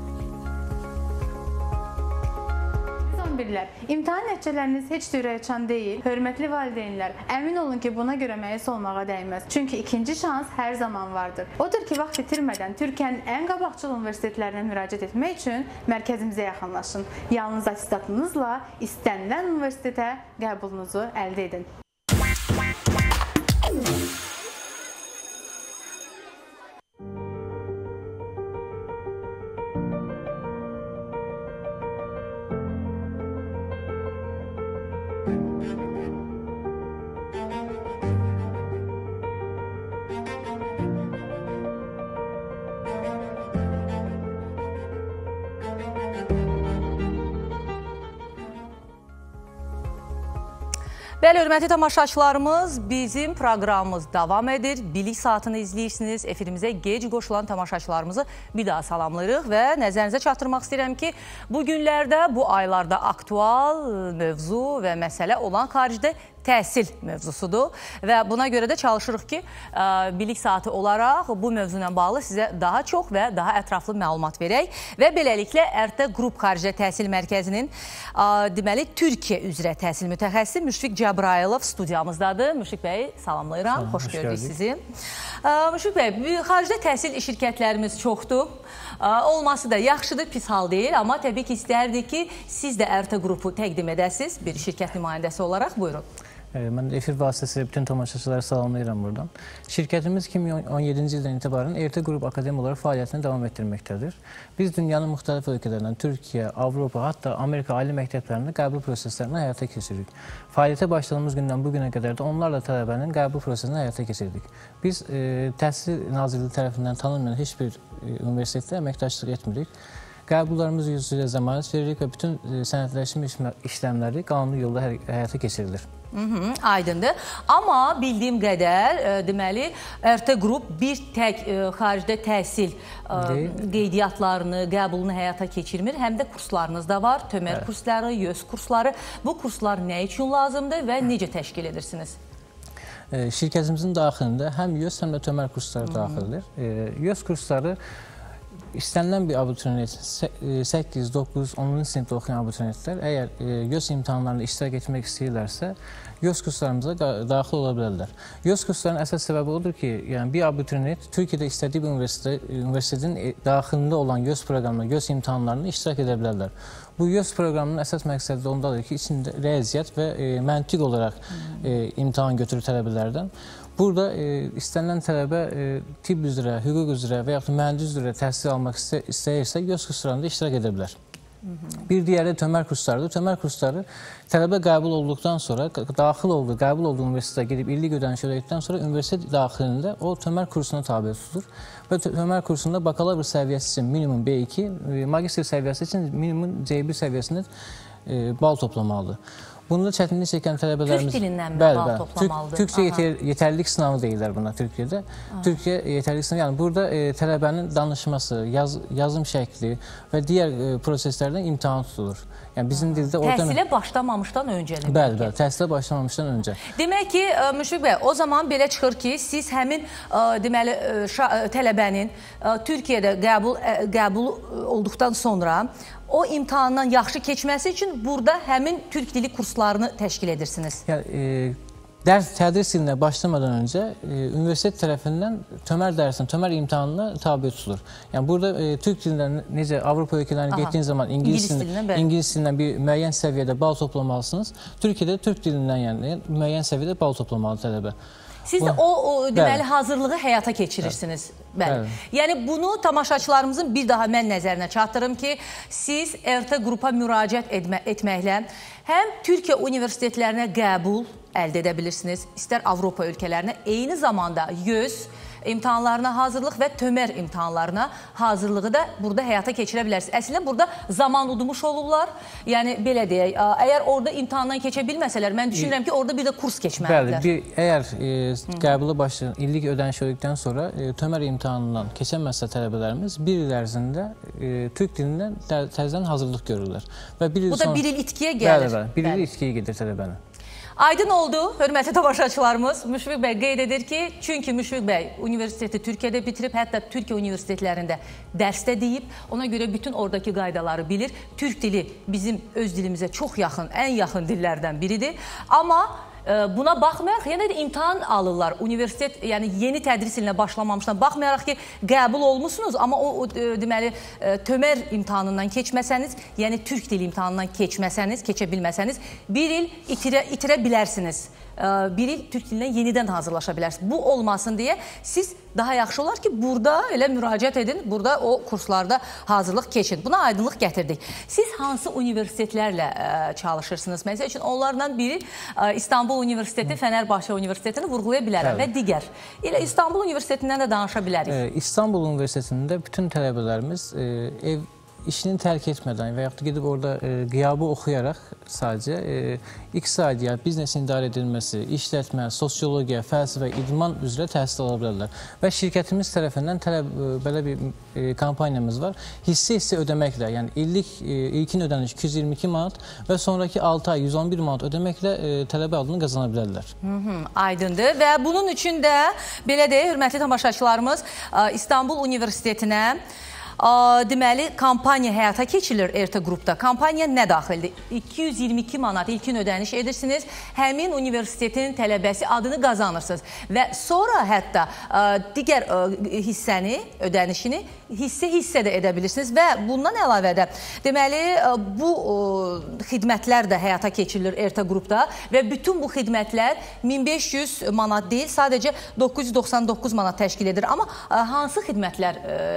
İmtahan nəticələriniz heç də ürəkaçan deyil. Hörmətli valideynlər, əmin olun ki, buna görə məyus olmağa dəyməz. Çünki ikinci şans hər zaman vardır. Odur ki, vaxt itirmədən Türkiyənin ən qabaqcıl universitetlərinə müraciət etmək üçün mərkəzimizə yaxınlaşın. Yalnız atestatınızla istənilən universitetə qəbulunuzu əldə edin. Bəli, hörmətli tamaşaçılarımız, bizim proqramımız davam edir. Bilik saatını izləyirsiniz. Efirimizə gec qoşulan tamaşaçılarımızı bir daha salamlayırıq və nəzərinizə çatdırmaq istəyirəm ki, bu günlərdə, bu aylarda aktual mövzu və məsələ olan xaricdə təhsil mövzusudur və buna görə də çalışırıq ki, bilik saatı olaraq bu mövzu ilə bağlı sizə daha çox və daha ətraflı məlumat verək və beləliklə Ərtə Qrup Xaricdə Təhsil Mərkəzinin deməli Türkiyə üzrə təhsil mütəxəssisi Müşfiq Cəbrayılov studiyamızdadır. Müşfiq bəy, salamlayıram, xoş gördük sizi. Müşfiq bəy, xaricdə təhsil şirkətlərimiz çoxdur. Olması da yaxşıdır, pis hal deyil, amma təbii ki, istərdik ki, siz də Ərtə Qrupu təqdim edəsiniz bir şirkət nümayəndəsi olaraq. Buyurun. Mən efir vasitəsilə bütün tamaşaçıları salamlayıram buradan. Şirkətimiz iki min on yedinci ildən etibarən Ərtə Qrup Akademi olaraq fəaliyyətini davam etdirməkdədir. Biz dünyanın müxtəlif ölkələrindən Türkiyə, Avropa, hətta Amerika ali məktəblərində qəbul proseslərini həyata keçiririk. Fəaliyyətə başladığımız gündən bu günə qədər də onlarla tələbənin qəbul prosesini həyata keçirdik. Biz e, Təhsil Nazirliyi tərəfindən tanınmayan heç bir e, universitetdə əməkdaşlıq etmirik. Qəbullarımız yüz yüzə zəmanət veririk və bütün e, sənədləşmə işləmləri qanuni yolda həyata keçirilir. Hı -hı, aydındır. Amma bildiyim qədər, e, deməli, Ərtə Qrup bir tək e, xaricdə təhsil e, qeydiyyatlarını, qəbulunu həyata keçirmir. Həm də kurslarınız da var, tömər evet. kursları, YÖS kursları. Bu kurslar nə üçün lazımdır və necə təşkil edirsiniz? E, şirkətimizin daxilində həm YÖS, həm də tömər kursları daxildir. E, YÖS kursları İstənilən bir abituriyent, səkkiz, doqquz, onuncu sinifdə oxuyan abituriyentlər əgər YÖS imtahanlarında iştirak etmək istəyirlərsə, YÖS kurslarımıza daxil ola bilərlər. YÖS kurslarının əsas səbəbi odur ki, yəni bir abituriyent Türkiyədə istədiyi bir universitetin daxilində olan YÖS proqramına, YÖS imtahanlarında iştirak edə bilərlər. Bu YÖS proqramının əsas məqsədi ondadır ki, içində riyaziyyat və e, məntiq olaraq e, imtahan götürür tələbələrdən. Burada e, istənilən tələbə e, tibb üzrə, hüquq üzrə və yaxud mühəndis üzrə təhsil almaq istə istəyirsə, YÖS kurslarında iştirak edə bilər. Bir digəri tömər kurslarıdır. Tömər kursları tələbə qəbul olduqdan sonra, daxil oldu, qəbul olduğu universitetə gedib illik ödəniş ödədikdən sonra universitet daxilində o tömər kursuna tabi tutulur. Və tömər kursunda bakalavr səviyyəsi üçün minimum B iki, magistr səviyyəsi üçün minimum C bir səviyyəsində e, bal toplamalıdır. Bunda çətinlik çəkən tələbələrimiz... Türk dilindən mi bəli, bal bəli. toplamalıdır? Türkçə yetər, yetərlilik sınavı deyirlər buna Türkiyədə. Aha. Türkiyə yetərlilik sınavı, yəni burada e, tələbənin danışması, yaz, yazım şəkli və digər e, proseslərdən imtahan tutulur. Yəni bizim dildə orta... Təhsilə başlamamışdan öncə. Bəli, bəli, təhsilə başlamamışdan öncə. Demək ki, Müşfiq bəy, o zaman belə çıxır ki, siz həmin deməli tələbənin Türkiyədə qəbul qəbul olduqdan sonra o imtahandan yaxşı keçməsi üçün burada həmin türk dili kurslarını təşkil edirsiniz. Yəni, e, Dərs tədris ilinə başlamadan öncə e, universitet tərəfindən tömər dərsinin, tömər imtahanına tabi tutulur. Yəni burada e, türk dilindən necə Avropa ölkələrinə getdiyiniz zaman ingilis, İngiliz dilindən, ingilis dilindən bir müəyyən səviyyədə bal toplamalısınız. Türkiyədə türk dilindən yəni müəyyən səviyyədə bal toplamalı tələbə. Siz də o, o deməli, hazırlığı həyata keçirirsiniz. Bəli. Bəli. Yəni bunu tamaşaçılarımızın bir daha mən nəzərinə çatdırım ki, siz R T qrupa müraciət etmə, etməklə həm Türkiyə universitetlərinə qəbul əldə edə bilirsiniz, istər Avropa ölkələrinə, eyni zamanda yüz imtahanlarına hazırlıq və tömər imtahanlarına hazırlığı da burada həyata keçirə bilərsiniz. Əslində burada zaman udmuş olurlar. Yəni belə deyək, əgər orada imtahandan keçə bilməsələr, mən düşünürəm ki, orada bir də kurs keçməlidirlər. Bəli, bir, əgər e, qəbula başlayan illik ödəniş ödədikdən sonra e, tömər imtahanından keçənməsə tələbələrimiz bir il ərzində e, türk dilindən təzədən hazırlıq görürlər. Və bir il Bu da sonra... bir il itkiyə gəlir. Bəli, bəli, bir il itkiyə gedir tələbənin. Aydın oldu, hörmətli tamaşaçılarımız. Müşfiq bəy qeyd edir ki, çünki Müşfiq bəy universiteti Türkiyədə bitirib, hətta Türkiyə universitetlərində dərsdə deyib, ona görə bütün oradakı qaydaları bilir. Türk dili bizim öz dilimizə çox yaxın, ən yaxın dillərdən biridir. Amma buna baxmayaraq, yenə də imtahan alırlar. Universitet, yəni yeni tədris ilinə başlamamışdan baxmayaraq ki, qəbul olmuşsunuz, amma o, o deməli, tömər imtahanından keçməsəniz, yəni türk dili imtahanından keçməsəniz, keçə bilməsəniz, bir il itirə, itirə bilərsiniz. Bir il türk dilindən yenidən hazırlaşa bilərsiniz. Bu olmasın deyə siz daha yaxşı olar ki, burada elə müraciət edin, burada o kurslarda hazırlıq keçin. Buna aydınlıq gətirdik. Siz hansı universitetlərlə çalışırsınız? Məsəl üçün, onlardan biri İstanbul Universiteti, Fənərbahçə Universitetini vurğulaya bilərəm və digər. Elə İstanbul Universitetindən də danışa bilərik. İstanbul Universitetində bütün tələbələrimiz ev işini tərk etmədən və yaxud da gedib orada e, qiyabı oxuyaraq sadəcə e, iqtisadiyyat, biznesin idarə edilməsi, işlətmə, sosiologiya, fəlsəfə, idman üzrə təhsil ala bilərlər. Və şirkətimiz tərəfindən tələb, e, belə bir e, kampaniyamız var. Hissə-hissə ödəməklə, yəni illik e, ilkin ödəniş iki yüz iyirmi iki manat və sonraki altı ay yüz on bir manat ödəməklə e, tələbə adını qazana bilərlər. Hı -hı, aydındır və bunun üçün də belə deyək, hörmətli tamaşaçılarımız, İstanbul Universitetinə deməli, kampaniya həyata keçirilir R T qrupda. Kampaniya nə daxildir? iki yüz iyirmi iki manat ilkin ödəniş edirsiniz, həmin universitetin tələbəsi adını qazanırsınız və sonra hətta digər hissəni, ödənişini hissə-hissə də edə bilirsiniz və bundan əlavə də deməli, bu xidmətlər də həyata keçirilir R T qrupda və bütün bu xidmətlər min beş yüz manat deyil, sadəcə doqquz yüz doxsan doqquz manat təşkil edir. Amma hansı xidmətlər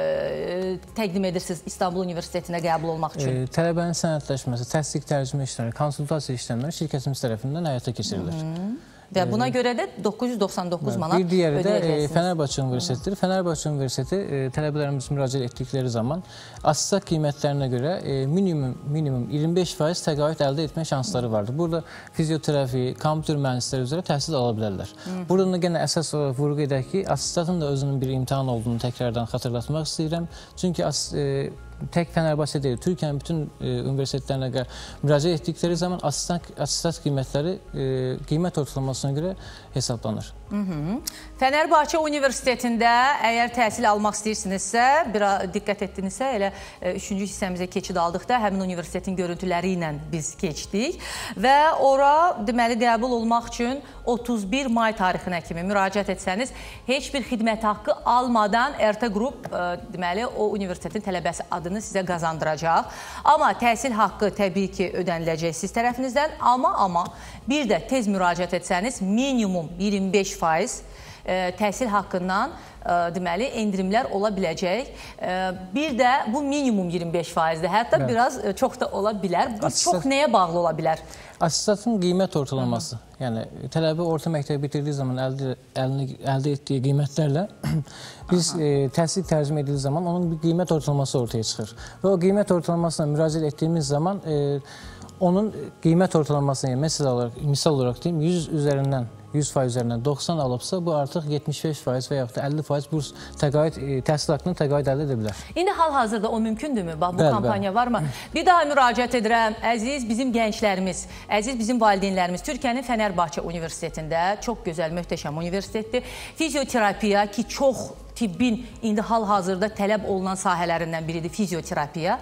təqdim edirsiniz İstanbul Universitetinə qəbul olmaq üçün? E, tələbənin sənədləşməsi, təsdiq tərcümə işləri, konsultasiya işləmləri şirkətimiz tərəfindən həyata keçirilir. Hı -hı. Və buna görə də doqquz yüz doxsan doqquz manat ödəyəcəksiniz. Bir digəri də e, Fənərbahçə Universitetidir. Fənərbahçə Universiteti e, tələbələrimiz müraciət etdikləri zaman asistat qiymətlərinə görə e, minimum, minimum iyirmi beş faiz təqaüd əldə etmə şansları vardır. Burada fizioterapi, kompüter mühəndisləri üzrə təhsil ala bilərlər. Hı. Burada da yenə əsas olaraq vurğu edək ki, asistatın da özünün bir imtahan olduğunu təkrardan xatırlatmaq istəyirəm. Çünki e, tək Fənərbahçə deyil, Türkiyənin bütün e, universitetlərinə müraciət etdikləri zaman asistat, asistat qiymətləri e, qiymət ortalamasına görə hesablanır. Hı -hı. Fənərbahçə Universitetində əgər təhsil almaq istəyirsinizsə, bir diqqət etdinizsə, elə e, üçüncü hissəmizə keçid aldıqda həmin universitetin görüntüləri ilə biz keçdik və ora deməli qəbul olmaq üçün otuz bir may tarixinə kimi müraciət etsəniz, heç bir xidmət haqqı almadan R T qrup e, deməli o universitetin tələbəsi adını sizə qazandıracaq. Amma təhsil haqqı təbii ki ödəniləcək siz tərəfinizdən, amma amma bir də tez müraciət etsəniz minimum iyirmi beş faiz e, təhsil haqqından e, deməli endirimlər ola biləcək. E, bir də bu minimum iyirmi beş faizdir. Hətta evet. biraz e, çox da ola bilər. Bu Asistat... çox nəyə bağlı ola bilər? Asistatın qiymət ortalaması. Hı -hı. Yəni tələbə orta məktəbi bitirdiyi zaman əldə, əlini, əldə etdiyi qiymətlərlə biz e, təhsil tərcümə edildiyi zaman onun bir qiymət ortalaması ortaya çıxır. Və o qiymət ortalamasına müraciət etdiyimiz zaman e, onun qiymət ortalamasını, yəni, misal olaraq, misal olaraq deyim, yüz üzərindən yüz faiz üzərindən doxsan alıbsa, bu artıq yetmiş beş faiz və yaxud da əlli faiz burs təqaüd, e, təhsil haqqını təqaüd əldə edə bilər. İndi hal-hazırda o mümkündürmü? Bax, bu bəli, kampaniya bəli. varmı? Bir daha müraciət edirəm. Əziz bizim gənclərimiz, əziz bizim valideynlərimiz, Türkiyənin Fənərbahçə Universitetində çox gözəl, möhtəşəm universitetdir. Fizioterapiya ki, çox tibbin indi hal-hazırda tələb olunan sahələrindən biridir fizioterapiya.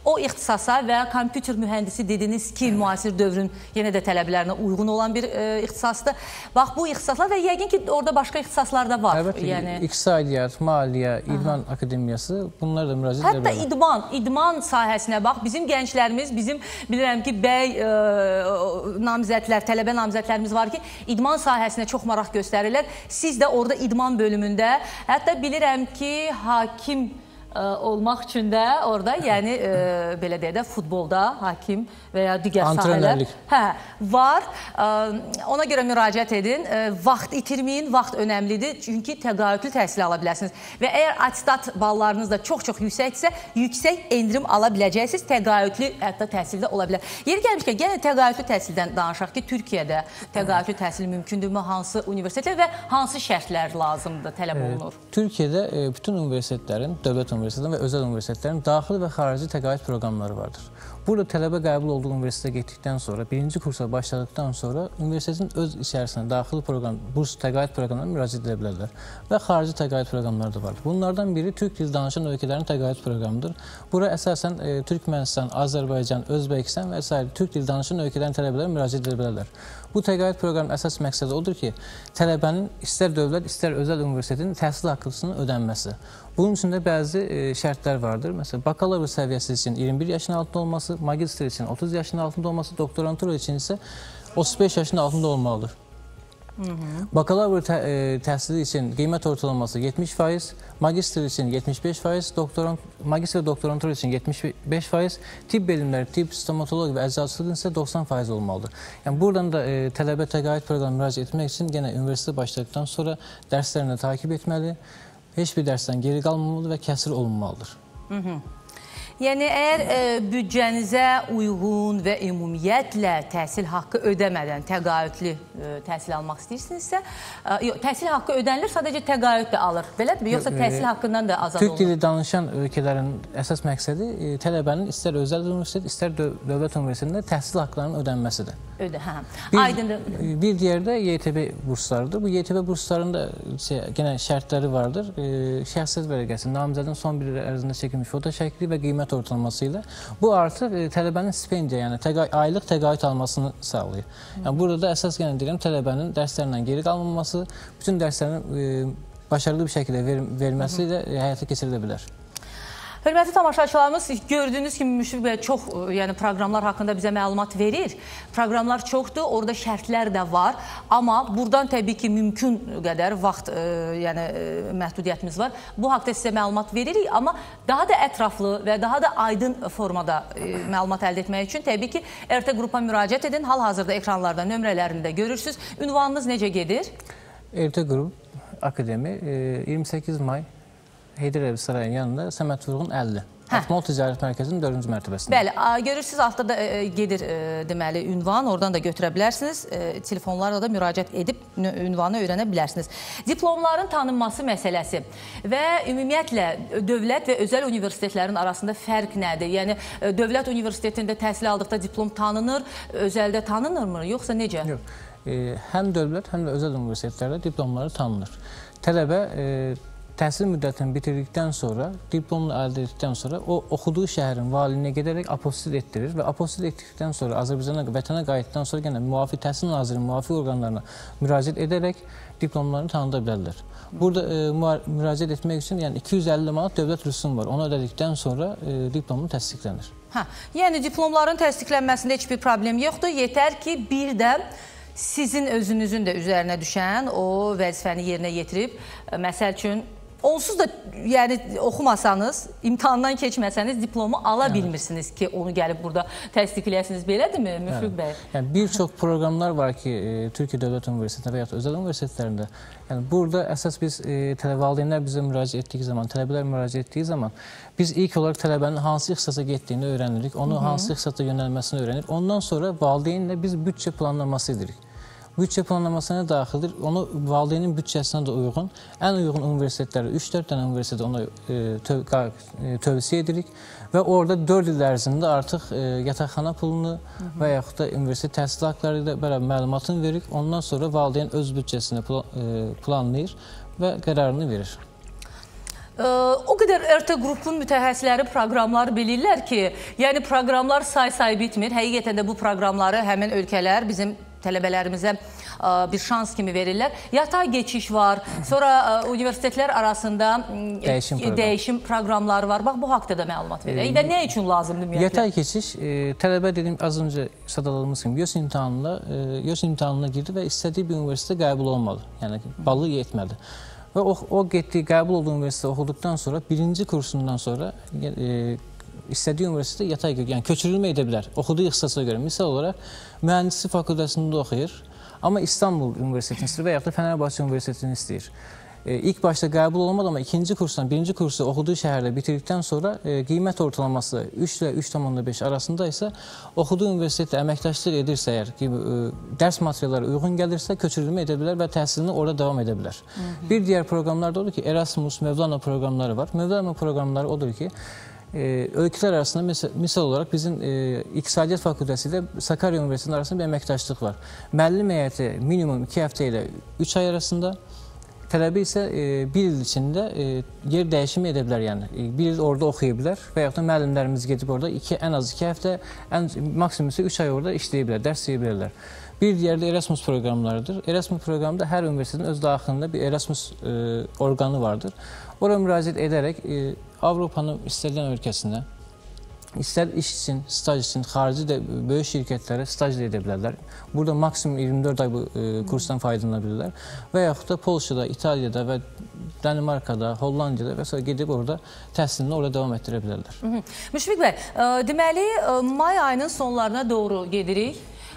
o ixtisasa və kompüter mühəndisi dediniz ki, müasir dövrün yenə də tələblərinə uyğun olan bir e, ixtisasdır. Bax, bu ixtisaslar və yəqin ki, orada başqa ixtisaslar da var. Əlbəttə, yəni... iqtisadiyyat, maliyyə, idman Aha. akademiyası bunlar da müraciət edə Hətta idman, idman sahəsinə bax, bizim gənclərimiz, bizim bilirəm ki, bəy e, namizədlər, tələbə namizədlərimiz var ki, idman sahəsinə çox maraq göstərirlər. Siz də orada idman bölümündə, hətta bilirəm ki, hakim olmaq üçün də orada, yəni e, belə deyək də futbolda hakim və ya digər sahələr hə, var. E, ona görə müraciət edin. E, vaxt itirməyin, vaxt önəmlidir. Çünki təqaüdlü təhsil ala bilərsiniz. Və əgər attestat ballarınız da çox-çox yüksəkdirsə, yüksək endirim ala biləcəksiniz. Təqaüdlü hətta təhsildə ola bilər. Yeri gəlmişkən, gəlin təqaüdlü təhsildən danışaq ki, Türkiyədə təqaüdlü təhsil mümkündürmü? Hansı universitetlər və hansı şərtlər lazımdır, tələb olunur? E, Türkiyədə e, bütün universitetlərin, dövlət universitetlərin və özəl universitetlərin daxili və xarici təqaüd proqramları vardır. Burada tələbə qəbul olduğu universitetə getdikdən sonra, birinci kursa başladıqdan sonra universitetin öz içərisində daxili proqram, burs təqaüd proqramlarına müraciət edə bilərlər və xarici təqaüd proqramları da vardır. Bunlardan biri Türk dil danışan ölkələrin təqaüd proqramıdır. Bura əsasən e, Türkmənistan, Azərbaycan, Özbəkistan və s. Türk dil danışan ölkələrin tələbələri müraciət edə bilərlər. Bu təqaüd proqramının əsas məqsədi odur ki, tələbənin istər dövlət, istər özəl universitetin təhsil haqqısının ödənməsi. Bunun üçün də bəzi e, şərtlər vardır. Məsələn, bakalavr səviyyəsi üçün iyirmi bir yaşın altında olması, magistr üçün otuz yaşın altında olması, doktorantura üçün isə otuz beş yaşın altında olmalıdır. Hı -hı. Bakalavr tə, e, təhsili üçün qiymət ortalaması yetmiş faiz, magistr üçün yetmiş beş faiz, doktorant, magistr və doktorantura üçün yetmiş beş faiz, tibb elmləri, tibb, stomatoloji və əczaçılıq isə doxsan faiz olmalıdır. Yəni, buradan da e, tələbə təqaüd proqramına müraciət etmək üçün yenə universitet başladıqdan sonra dərslərini takib etməli, heç bir dərsdən geri qalmamalı və kəsir olunmalıdır. Hı -hı. Yəni, əgər e, büdcənizə uyğun və ümumiyyətlə təhsil haqqı ödəmədən təqaüdlü e, təhsil almaq istəyirsinizsə, e, yox, təhsil haqqı ödənilir, sadəcə təqaüd də alır, belədir mi? Yoxsa təhsil haqqından da azad olunur? Türk dili danışan ölkələrin əsas məqsədi e, tələbənin istər özəl universitet, istər dövlət universitetində təhsil haqqlarının ödənməsidir. Ödə, hə. Bir, Aydındır. Bir digər də Y T B burslarıdır. Bu Y T B burslarının da şey, genə şərtləri vardır. E, şəxsiyyət vərəqəsi, namizədin son bir il ərzində çəkilmiş foto şəkli və qiymət ortalaması ilə bu artıq e, tələbənin stipendiya, yəni təqa aylıq təqaüd almasını sağlayır. Yəni, burada da əsas gələn deyirəm, tələbənin dərslərindən geri qalmaması, bütün dərslərin e, başarılı bir şəkildə ver, verməsi ilə e, həyata keçirilə bilər. Hörmətli tamaşaçılarımız, gördüyünüz kimi Müşfiq bəy çox yəni, proqramlar haqqında bizə məlumat verir. Proqramlar çoxdur, orada şərtlər də var. Amma buradan təbii ki, mümkün qədər vaxt e, yəni, e, məhdudiyyətimiz var. Bu haqda sizə məlumat veririk. Amma daha da ətraflı və daha da aydın formada e, məlumat əldə etmək üçün təbii ki, R T qrupa müraciət edin. Hal-hazırda ekranlarda nömrələrini də görürsünüz. Ünvanınız necə gedir? R T Qrup Akademi e, iyirmi səkkiz may Heydər Əliyev Sarayının yanında Səməd Vurğun əlli. Avtomal Ticarət Mərkəzinin dördüncü mərtəbəsində. Bəli, görürsünüz, altda da e, gedir e, deməli ünvan, oradan da götürə bilərsiniz. E, telefonlarla da müraciət edib ünvanı öyrənə bilərsiniz. Diplomların tanınması məsələsi və ümumiyyətlə dövlət və özəl universitetlərin arasında fərq nədir? Yəni, dövlət universitetində təhsil aldıqda diplom tanınır, özəldə tanınırmı, yoxsa necə? Yox, e, həm dövlət, həm də özəl universitetlərdə diplomları tanınır. Tələbə e, təhsil müddətini bitirdikdən sonra, diplomunu əldə etdikdən sonra o oxuduğu şəhərin valiliyinə gedərək apostil etdirir və apostil etdikdən sonra Azərbaycana, vətənə qayıtdıqdan sonra yenə müvafiq təhsil nazirinin müvafiq orqanlarına müraciət edərək diplomlarını tanıda bilərlər. Burada e, müraciət etmək üçün yəni iki yüz əlli manat dövlət rüsum var. Onu ödədikdən sonra e, diplomun təsdiqlənir. Hə, yəni diplomların təsdiqlənməsində heç bir problem yoxdur. Yetər ki, bir də sizin özünüzün də üzərinə düşən o vəzifəni yerinə yetirib, məsəl üçün, onsuz da yəni oxumasanız, imtahandan keçməsəniz diplomu ala yəni. bilmirsiniz ki, onu gəlib burada təsdiqləyəsiniz. Belədirmi, Müfriq bəy? Yəni, bir çox proqramlar var ki, e, Türkiyə Dövlət Universitetində və ya özəl universitetlərində. Yəni, burada əsas biz e, valideynlər bizə müraciət etdiyi zaman, tələbələr müraciət etdiyi zaman biz ilk olaraq tələbənin hansı ixtisasa getdiyini öyrənirik, onu Hı -hı. hansı ixtisasa yönəlməsini öyrənirik. Ondan sonra valideynlə biz büdcə planlaması edirik. Büdcə planlamasına daxildir. Onu valideynin büdcəsinə də uyğun, ən uyğun universitetləri, üç dörd dənə universitetə ona e, töv e, tövsiyə edirik və orada dörd il ərzində artıq e, yataqxana pulunu Hı -hı. və yaxud da universitet təhsil haqqları ilə bərabər məlumatını veririk. Ondan sonra valideyn öz büdcəsini pl e, planlayır və qərarını verir. O qədər R T qrupun mütəxəssisləri proqramları bilirlər ki, yəni proqramlar say-say bitmir. Həqiqətən də bu proqramları həmin ölkələr bizim tələbələrimizə bir şans kimi verirlər. Yatay geçiş var, sonra universitetlər arasında dəyişim, proqram. dəyişim proqramları var. Bax, bu haqda da məlumat verir. Və nə üçün lazımdır ümumiyyətlə? Yatay keçiş, e, tələbə dediyim, az öncə sadaladığımız kimi YÖS imtahanına, e, YÖS imtahanına girdi və istədiyi bir universitetə qəbul olmalı. Yəni, balı yetmədi. Və o, o getdiyi, qəbul olduğu universitetə oxuduqdan sonra, birinci kursundan sonra e, istədiyi universitetə yatay, yəni köçürülmə edə bilər. Oxuduğu ixtisasa görə. Misal olaraq, mühəndislik fakültəsində oxuyur, amma İstanbul Universitetini istəyir və yaxud da Fənərbağçı Universitetini istəyir. E, ilk başda qəbul olmadı, amma ikinci kursdan, birinci kursu oxuduğu şəhərdə bitirdikdən sonra e, qiymət ortalaması üç ilə üç tam beş arasında isə oxuduğu universitetdə əməkdaşlıq edirsə, əgər e, dərs materialları uyğun gəlirsə, köçürülmə edə bilər və təhsilini orada davam edə bilər. Hı -hı. Bir digər proqramlar da odur ki, Erasmus, Mevlana proqramları var. Mevlana proqramları odur ki, Ee, ölkələr arasında misal, misal olaraq bizim e, İqtisadiyyat Fakültəsi ilə Sakarya Üniversitetinin arasında bir əməkdaşlıq var. Müəllim heyəti minimum iki həftə ilə üç ay arasında, tələbə isə e, bir il içində e, yer dəyişimi edə bilər. Yəni e, bir il orada oxuya bilər və yaxud da müəllimlərimiz gedib orada iki, ən az iki həftə, ən maksimum isə üç ay orada işləyə bilər, dərs deyə bilərlər. Bir digəri Erasmus proqramlarıdır. Erasmus proqramında hər universitetin öz daxilində bir Erasmus e, orqanı vardır. Oraya müraciət edərək e, Avropanın istənilən ölkəsinə, istər iş üçün, staj üçün, xarici də böyük şirkətlərə staj edə bilərlər. Burada maksimum iyirmi dörd ay bu e, kursdan faydalana bilirlər. Və yaxud da Polşada, İtaliyada və Danimarkada, Hollandiyada və sonra gedib orada təhsilini orada davam etdirə bilərlər. Hı -hı. Müşfiq bəy, deməli, may ayının sonlarına doğru gedirik.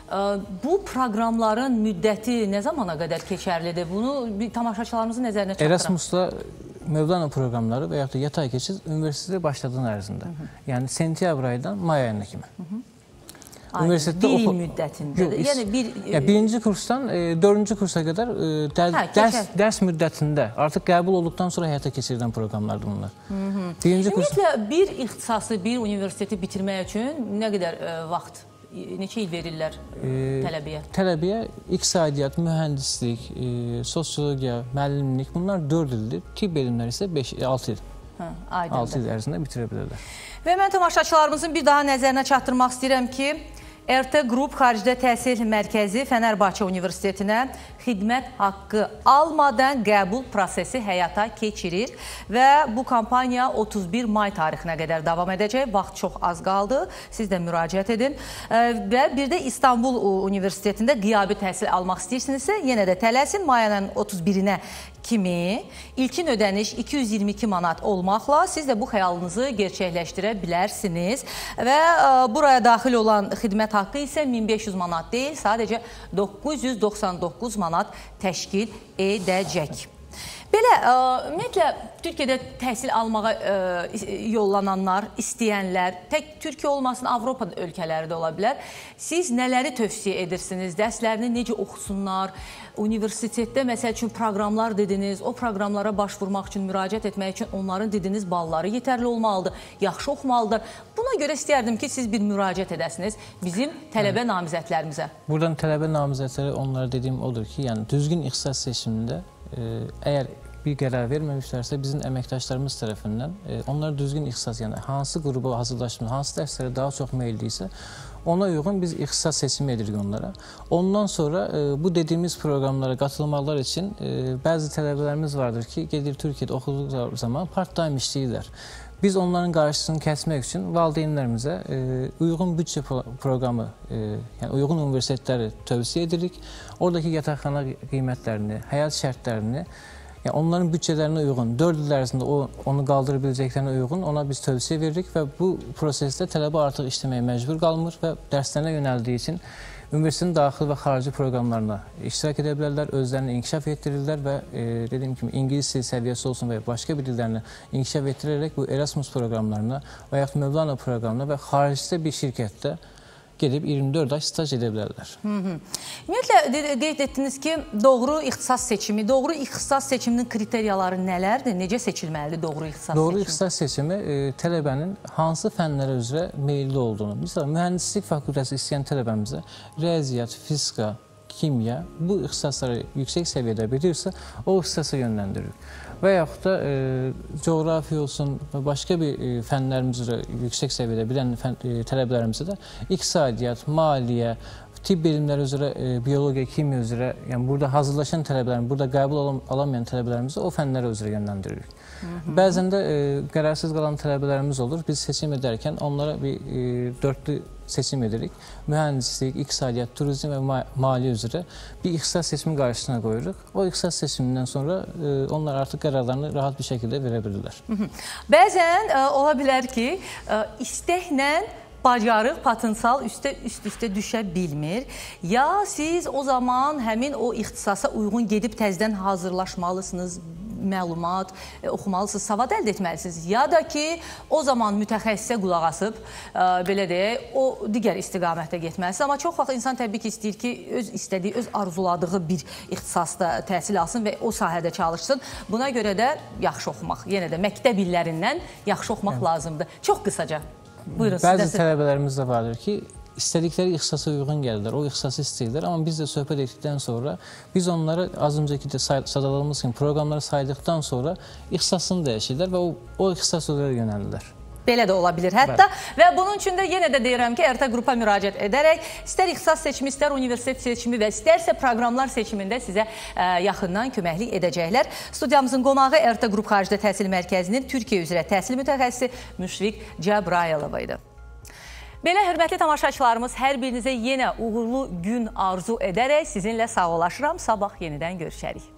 Bu proqramların müddəti nə zamana qədər keçərlidir? Bunu tamaşaçılarımızın nəzərinə çatdıraq. Erasmusla Mevlana proqramları və yaxud da yatay keçid universitetə başladığın ərzində. Hı -hı. Yəni sentyabr ayından may ayına kimi. Hı -hı. Aynen, bir il müddətində. Yox, yəni bir yəni, birinci kursdan e, dördüncü kursa qədər e, dərs, hə, dərs, dərs müddətində artıq qəbul olduqdan sonra həyata keçirilən proqramlardır bunlar. Hı -hı. Birinci Ümumiyyətlə, kurs... bir ixtisası, bir universiteti bitirmək üçün nə qədər e, vaxt, neçə il verirlər e, tələbəyə? Tələbəyə iqtisadiyyat, mühəndislik, e, sosiologiya, müəllimlik bunlar dörd ildir. Tibb elmləri isə beş altı il. Hə, altı il ərzində bitirə bilərlər. Və mən tamaşaçılarımızın bir daha nəzərinə çatdırmaq istəyirəm ki, R T Qrup Xaricdə Təhsil Mərkəzi Fənərbağçə Universitetinə xidmət haqqı almadan qəbul prosesi həyata keçirir və bu kampaniya otuz bir may tarixinə qədər davam edəcək. Vaxt çox az qaldı. Siz də müraciət edin. Və bir də İstanbul Universitetində qiyabi təhsil almaq istəyirsinizsə, yenə də tələsin. Mayın otuz birinə kimi ilkin ödəniş iki yüz iyirmi iki manat olmaqla siz də bu xəyalınızı gerçəkləşdirə bilərsiniz. Və buraya daxil olan xidmət haqqı isə min beş yüz manat deyil, sadəcə doqquz yüz doxsan doqquz manat təşkil edəcək. Belə, ümumiyyətlə, Türkiyədə təhsil almağa yollananlar, istəyənlər, tək Türkiyə olmasın, Avropa ölkələri də ola bilər. Siz nələri tövsiyə edirsiniz? Dərslərini necə oxusunlar? Universitetdə, məsəl üçün, proqramlar dediniz, o proqramlara başvurmaq üçün, müraciət etmək üçün onların dediniz balları yetərli olmalıdır, yaxşı oxumalıdır. Buna görə istəyərdim ki, siz bir müraciət edəsiniz bizim tələbə evet. namizədlərimizə. Buradan tələbə namizədləri onlara dediyim odur ki, yəni düzgün ixtisas seçimində e, əgər bir qərar verməmişlərsə, bizim əməkdaşlarımız tərəfindən e, onlara düzgün ixtisas, yəni hansı qruba hazırlaşmış, hansı dərslərə daha çox meyliysə, ona uyğun biz ixtisas seçimi edirik onlara. Ondan sonra e, bu dediyimiz proqramlara qatılmalar üçün e, bəzi tələbələrimiz vardır ki, gedir Türkiyədə oxuduqları zaman part-time işləyirlər. Biz onların qarşısını kəsmək üçün valideynlərimizə e, uyğun büdcə proqramı, e, yəni uyğun universitetləri tövsiyə edirik. Oradakı yataqxana qiymətlərini, həyat şərtlərini, yəni onların büdcələrinə uyğun, dörd il ərzində o, onu qaldıra biləcəklərinə uyğun ona biz tövsiyə veririk və bu prosesdə tələbə artıq işləməyə məcbur qalmır və dərslərinə yönəldiyi üçün universitetin daxili və xarici proqramlarına iştirak edə bilərlər, özlərini inkişaf etdirirlər və e, dediyim kimi İngilis dil səviyyəsi olsun və başqa bir dillərini inkişaf etdirərək bu Erasmus proqramlarına və yaxud Mevlana proqramına və xaricdə bir şirkətdə gedib iyirmi dörd ay staj edə bilərlər. Ümumiyyətlə, qeyd etdiniz ki, doğru ixtisas seçimi, doğru ixtisas seçiminin kriteriyaları nələrdir? Necə seçilməlidir doğru ixtisas doğru seçimi? Doğru ixtisas seçimi e, tələbənin hansı fənlərə üzrə meyilli olduğunu. Məsələn, mühəndislik fakültəsi istəyən tələbəmizə riyaziyyat, fizika, kimya bu ixtisasları yüksək səviyyədə bilirsə, o ixtisasa yönləndirir. və yaxud da e, coğrafiya olsun və başqa bir e, fənlərimiz üzrə yüksək səviyyədə bilən fən, e, tələbələrimizə də iqtisadiyyat, maliyyə, tibb elmləri üzrə, e, biologiya, kimya üzrə, yəni burada hazırlaşan tələbələrin, burada qəbul alam alamayan tələbələrimizi o fənlərə üzrə yönləndiririk. Hı -hı. Bəzən də e, qərarsız qalan tələbələrimiz olur. Biz seçim edərkən onlara bir e, dörtlü seçim edirik. Mühəndislik, iqtisadiyyat, turizm və ma maliyyə üzrə bir ixtisas seçimi qarşısına qoyuruq. O ixtisas seçimindən sonra e, onlar artıq qərarlarını rahat bir şəkildə verə bilirlər. Hı -hı. Bəzən e, ola bilər ki, e, istəklə bacarıq, potensial üstə üst-üstə düşə bilmir. Ya siz o zaman həmin o ixtisasa uyğun gedib təzədən hazırlaşmalısınız, məlumat e, oxumalısınız, savad əldə etməlisiniz. Ya da ki, o zaman mütəxəssisə qulaq asıb, e, belə deyək, o digər istiqamətə getməlisiniz. Amma çox vaxt insan təbii ki, istəyir ki, öz istədiyi, öz arzuladığı bir ixtisasda təhsil alsın və o sahədə çalışsın. Buna görə də yaxşı oxumaq, yenə də məktəb illərindən yaxşı oxumaq evet. lazımdır. Çox qısaca. Buyurun, bəzi tələbələrimiz də vardır ki, istədikləri ixtisasa uyğun gəlirlər, o ixtisası istəyirlər, amma biz də söhbət etdikdən sonra biz onları az öncəki də sadaladığımız kimi proqramları saydıqdan sonra ixtisasını dəyişirlər və o, o ixtisas üzrə yönəlirlər. Belə də ola bilir hətta Bəli. Və bunun üçün də yenə də deyirəm ki, Ertə qrupa müraciət edərək istər ixtisas seçimi, istər universitet seçimi və istərsə proqramlar seçimində sizə ə, yaxından köməklik edəcəklər. Studiyamızın qonağı Ertə qrup xaricdə təhsil mərkəzinin Türkiyə üzrə təhsil mütəxəssisi Müşfiq Cəbrayılova idi. Belə hörmətli tamaşaçılarımız, hər birinizə yenə uğurlu gün arzu edərək sizinlə sağollaşıram. Sabah yenidən görüşərik.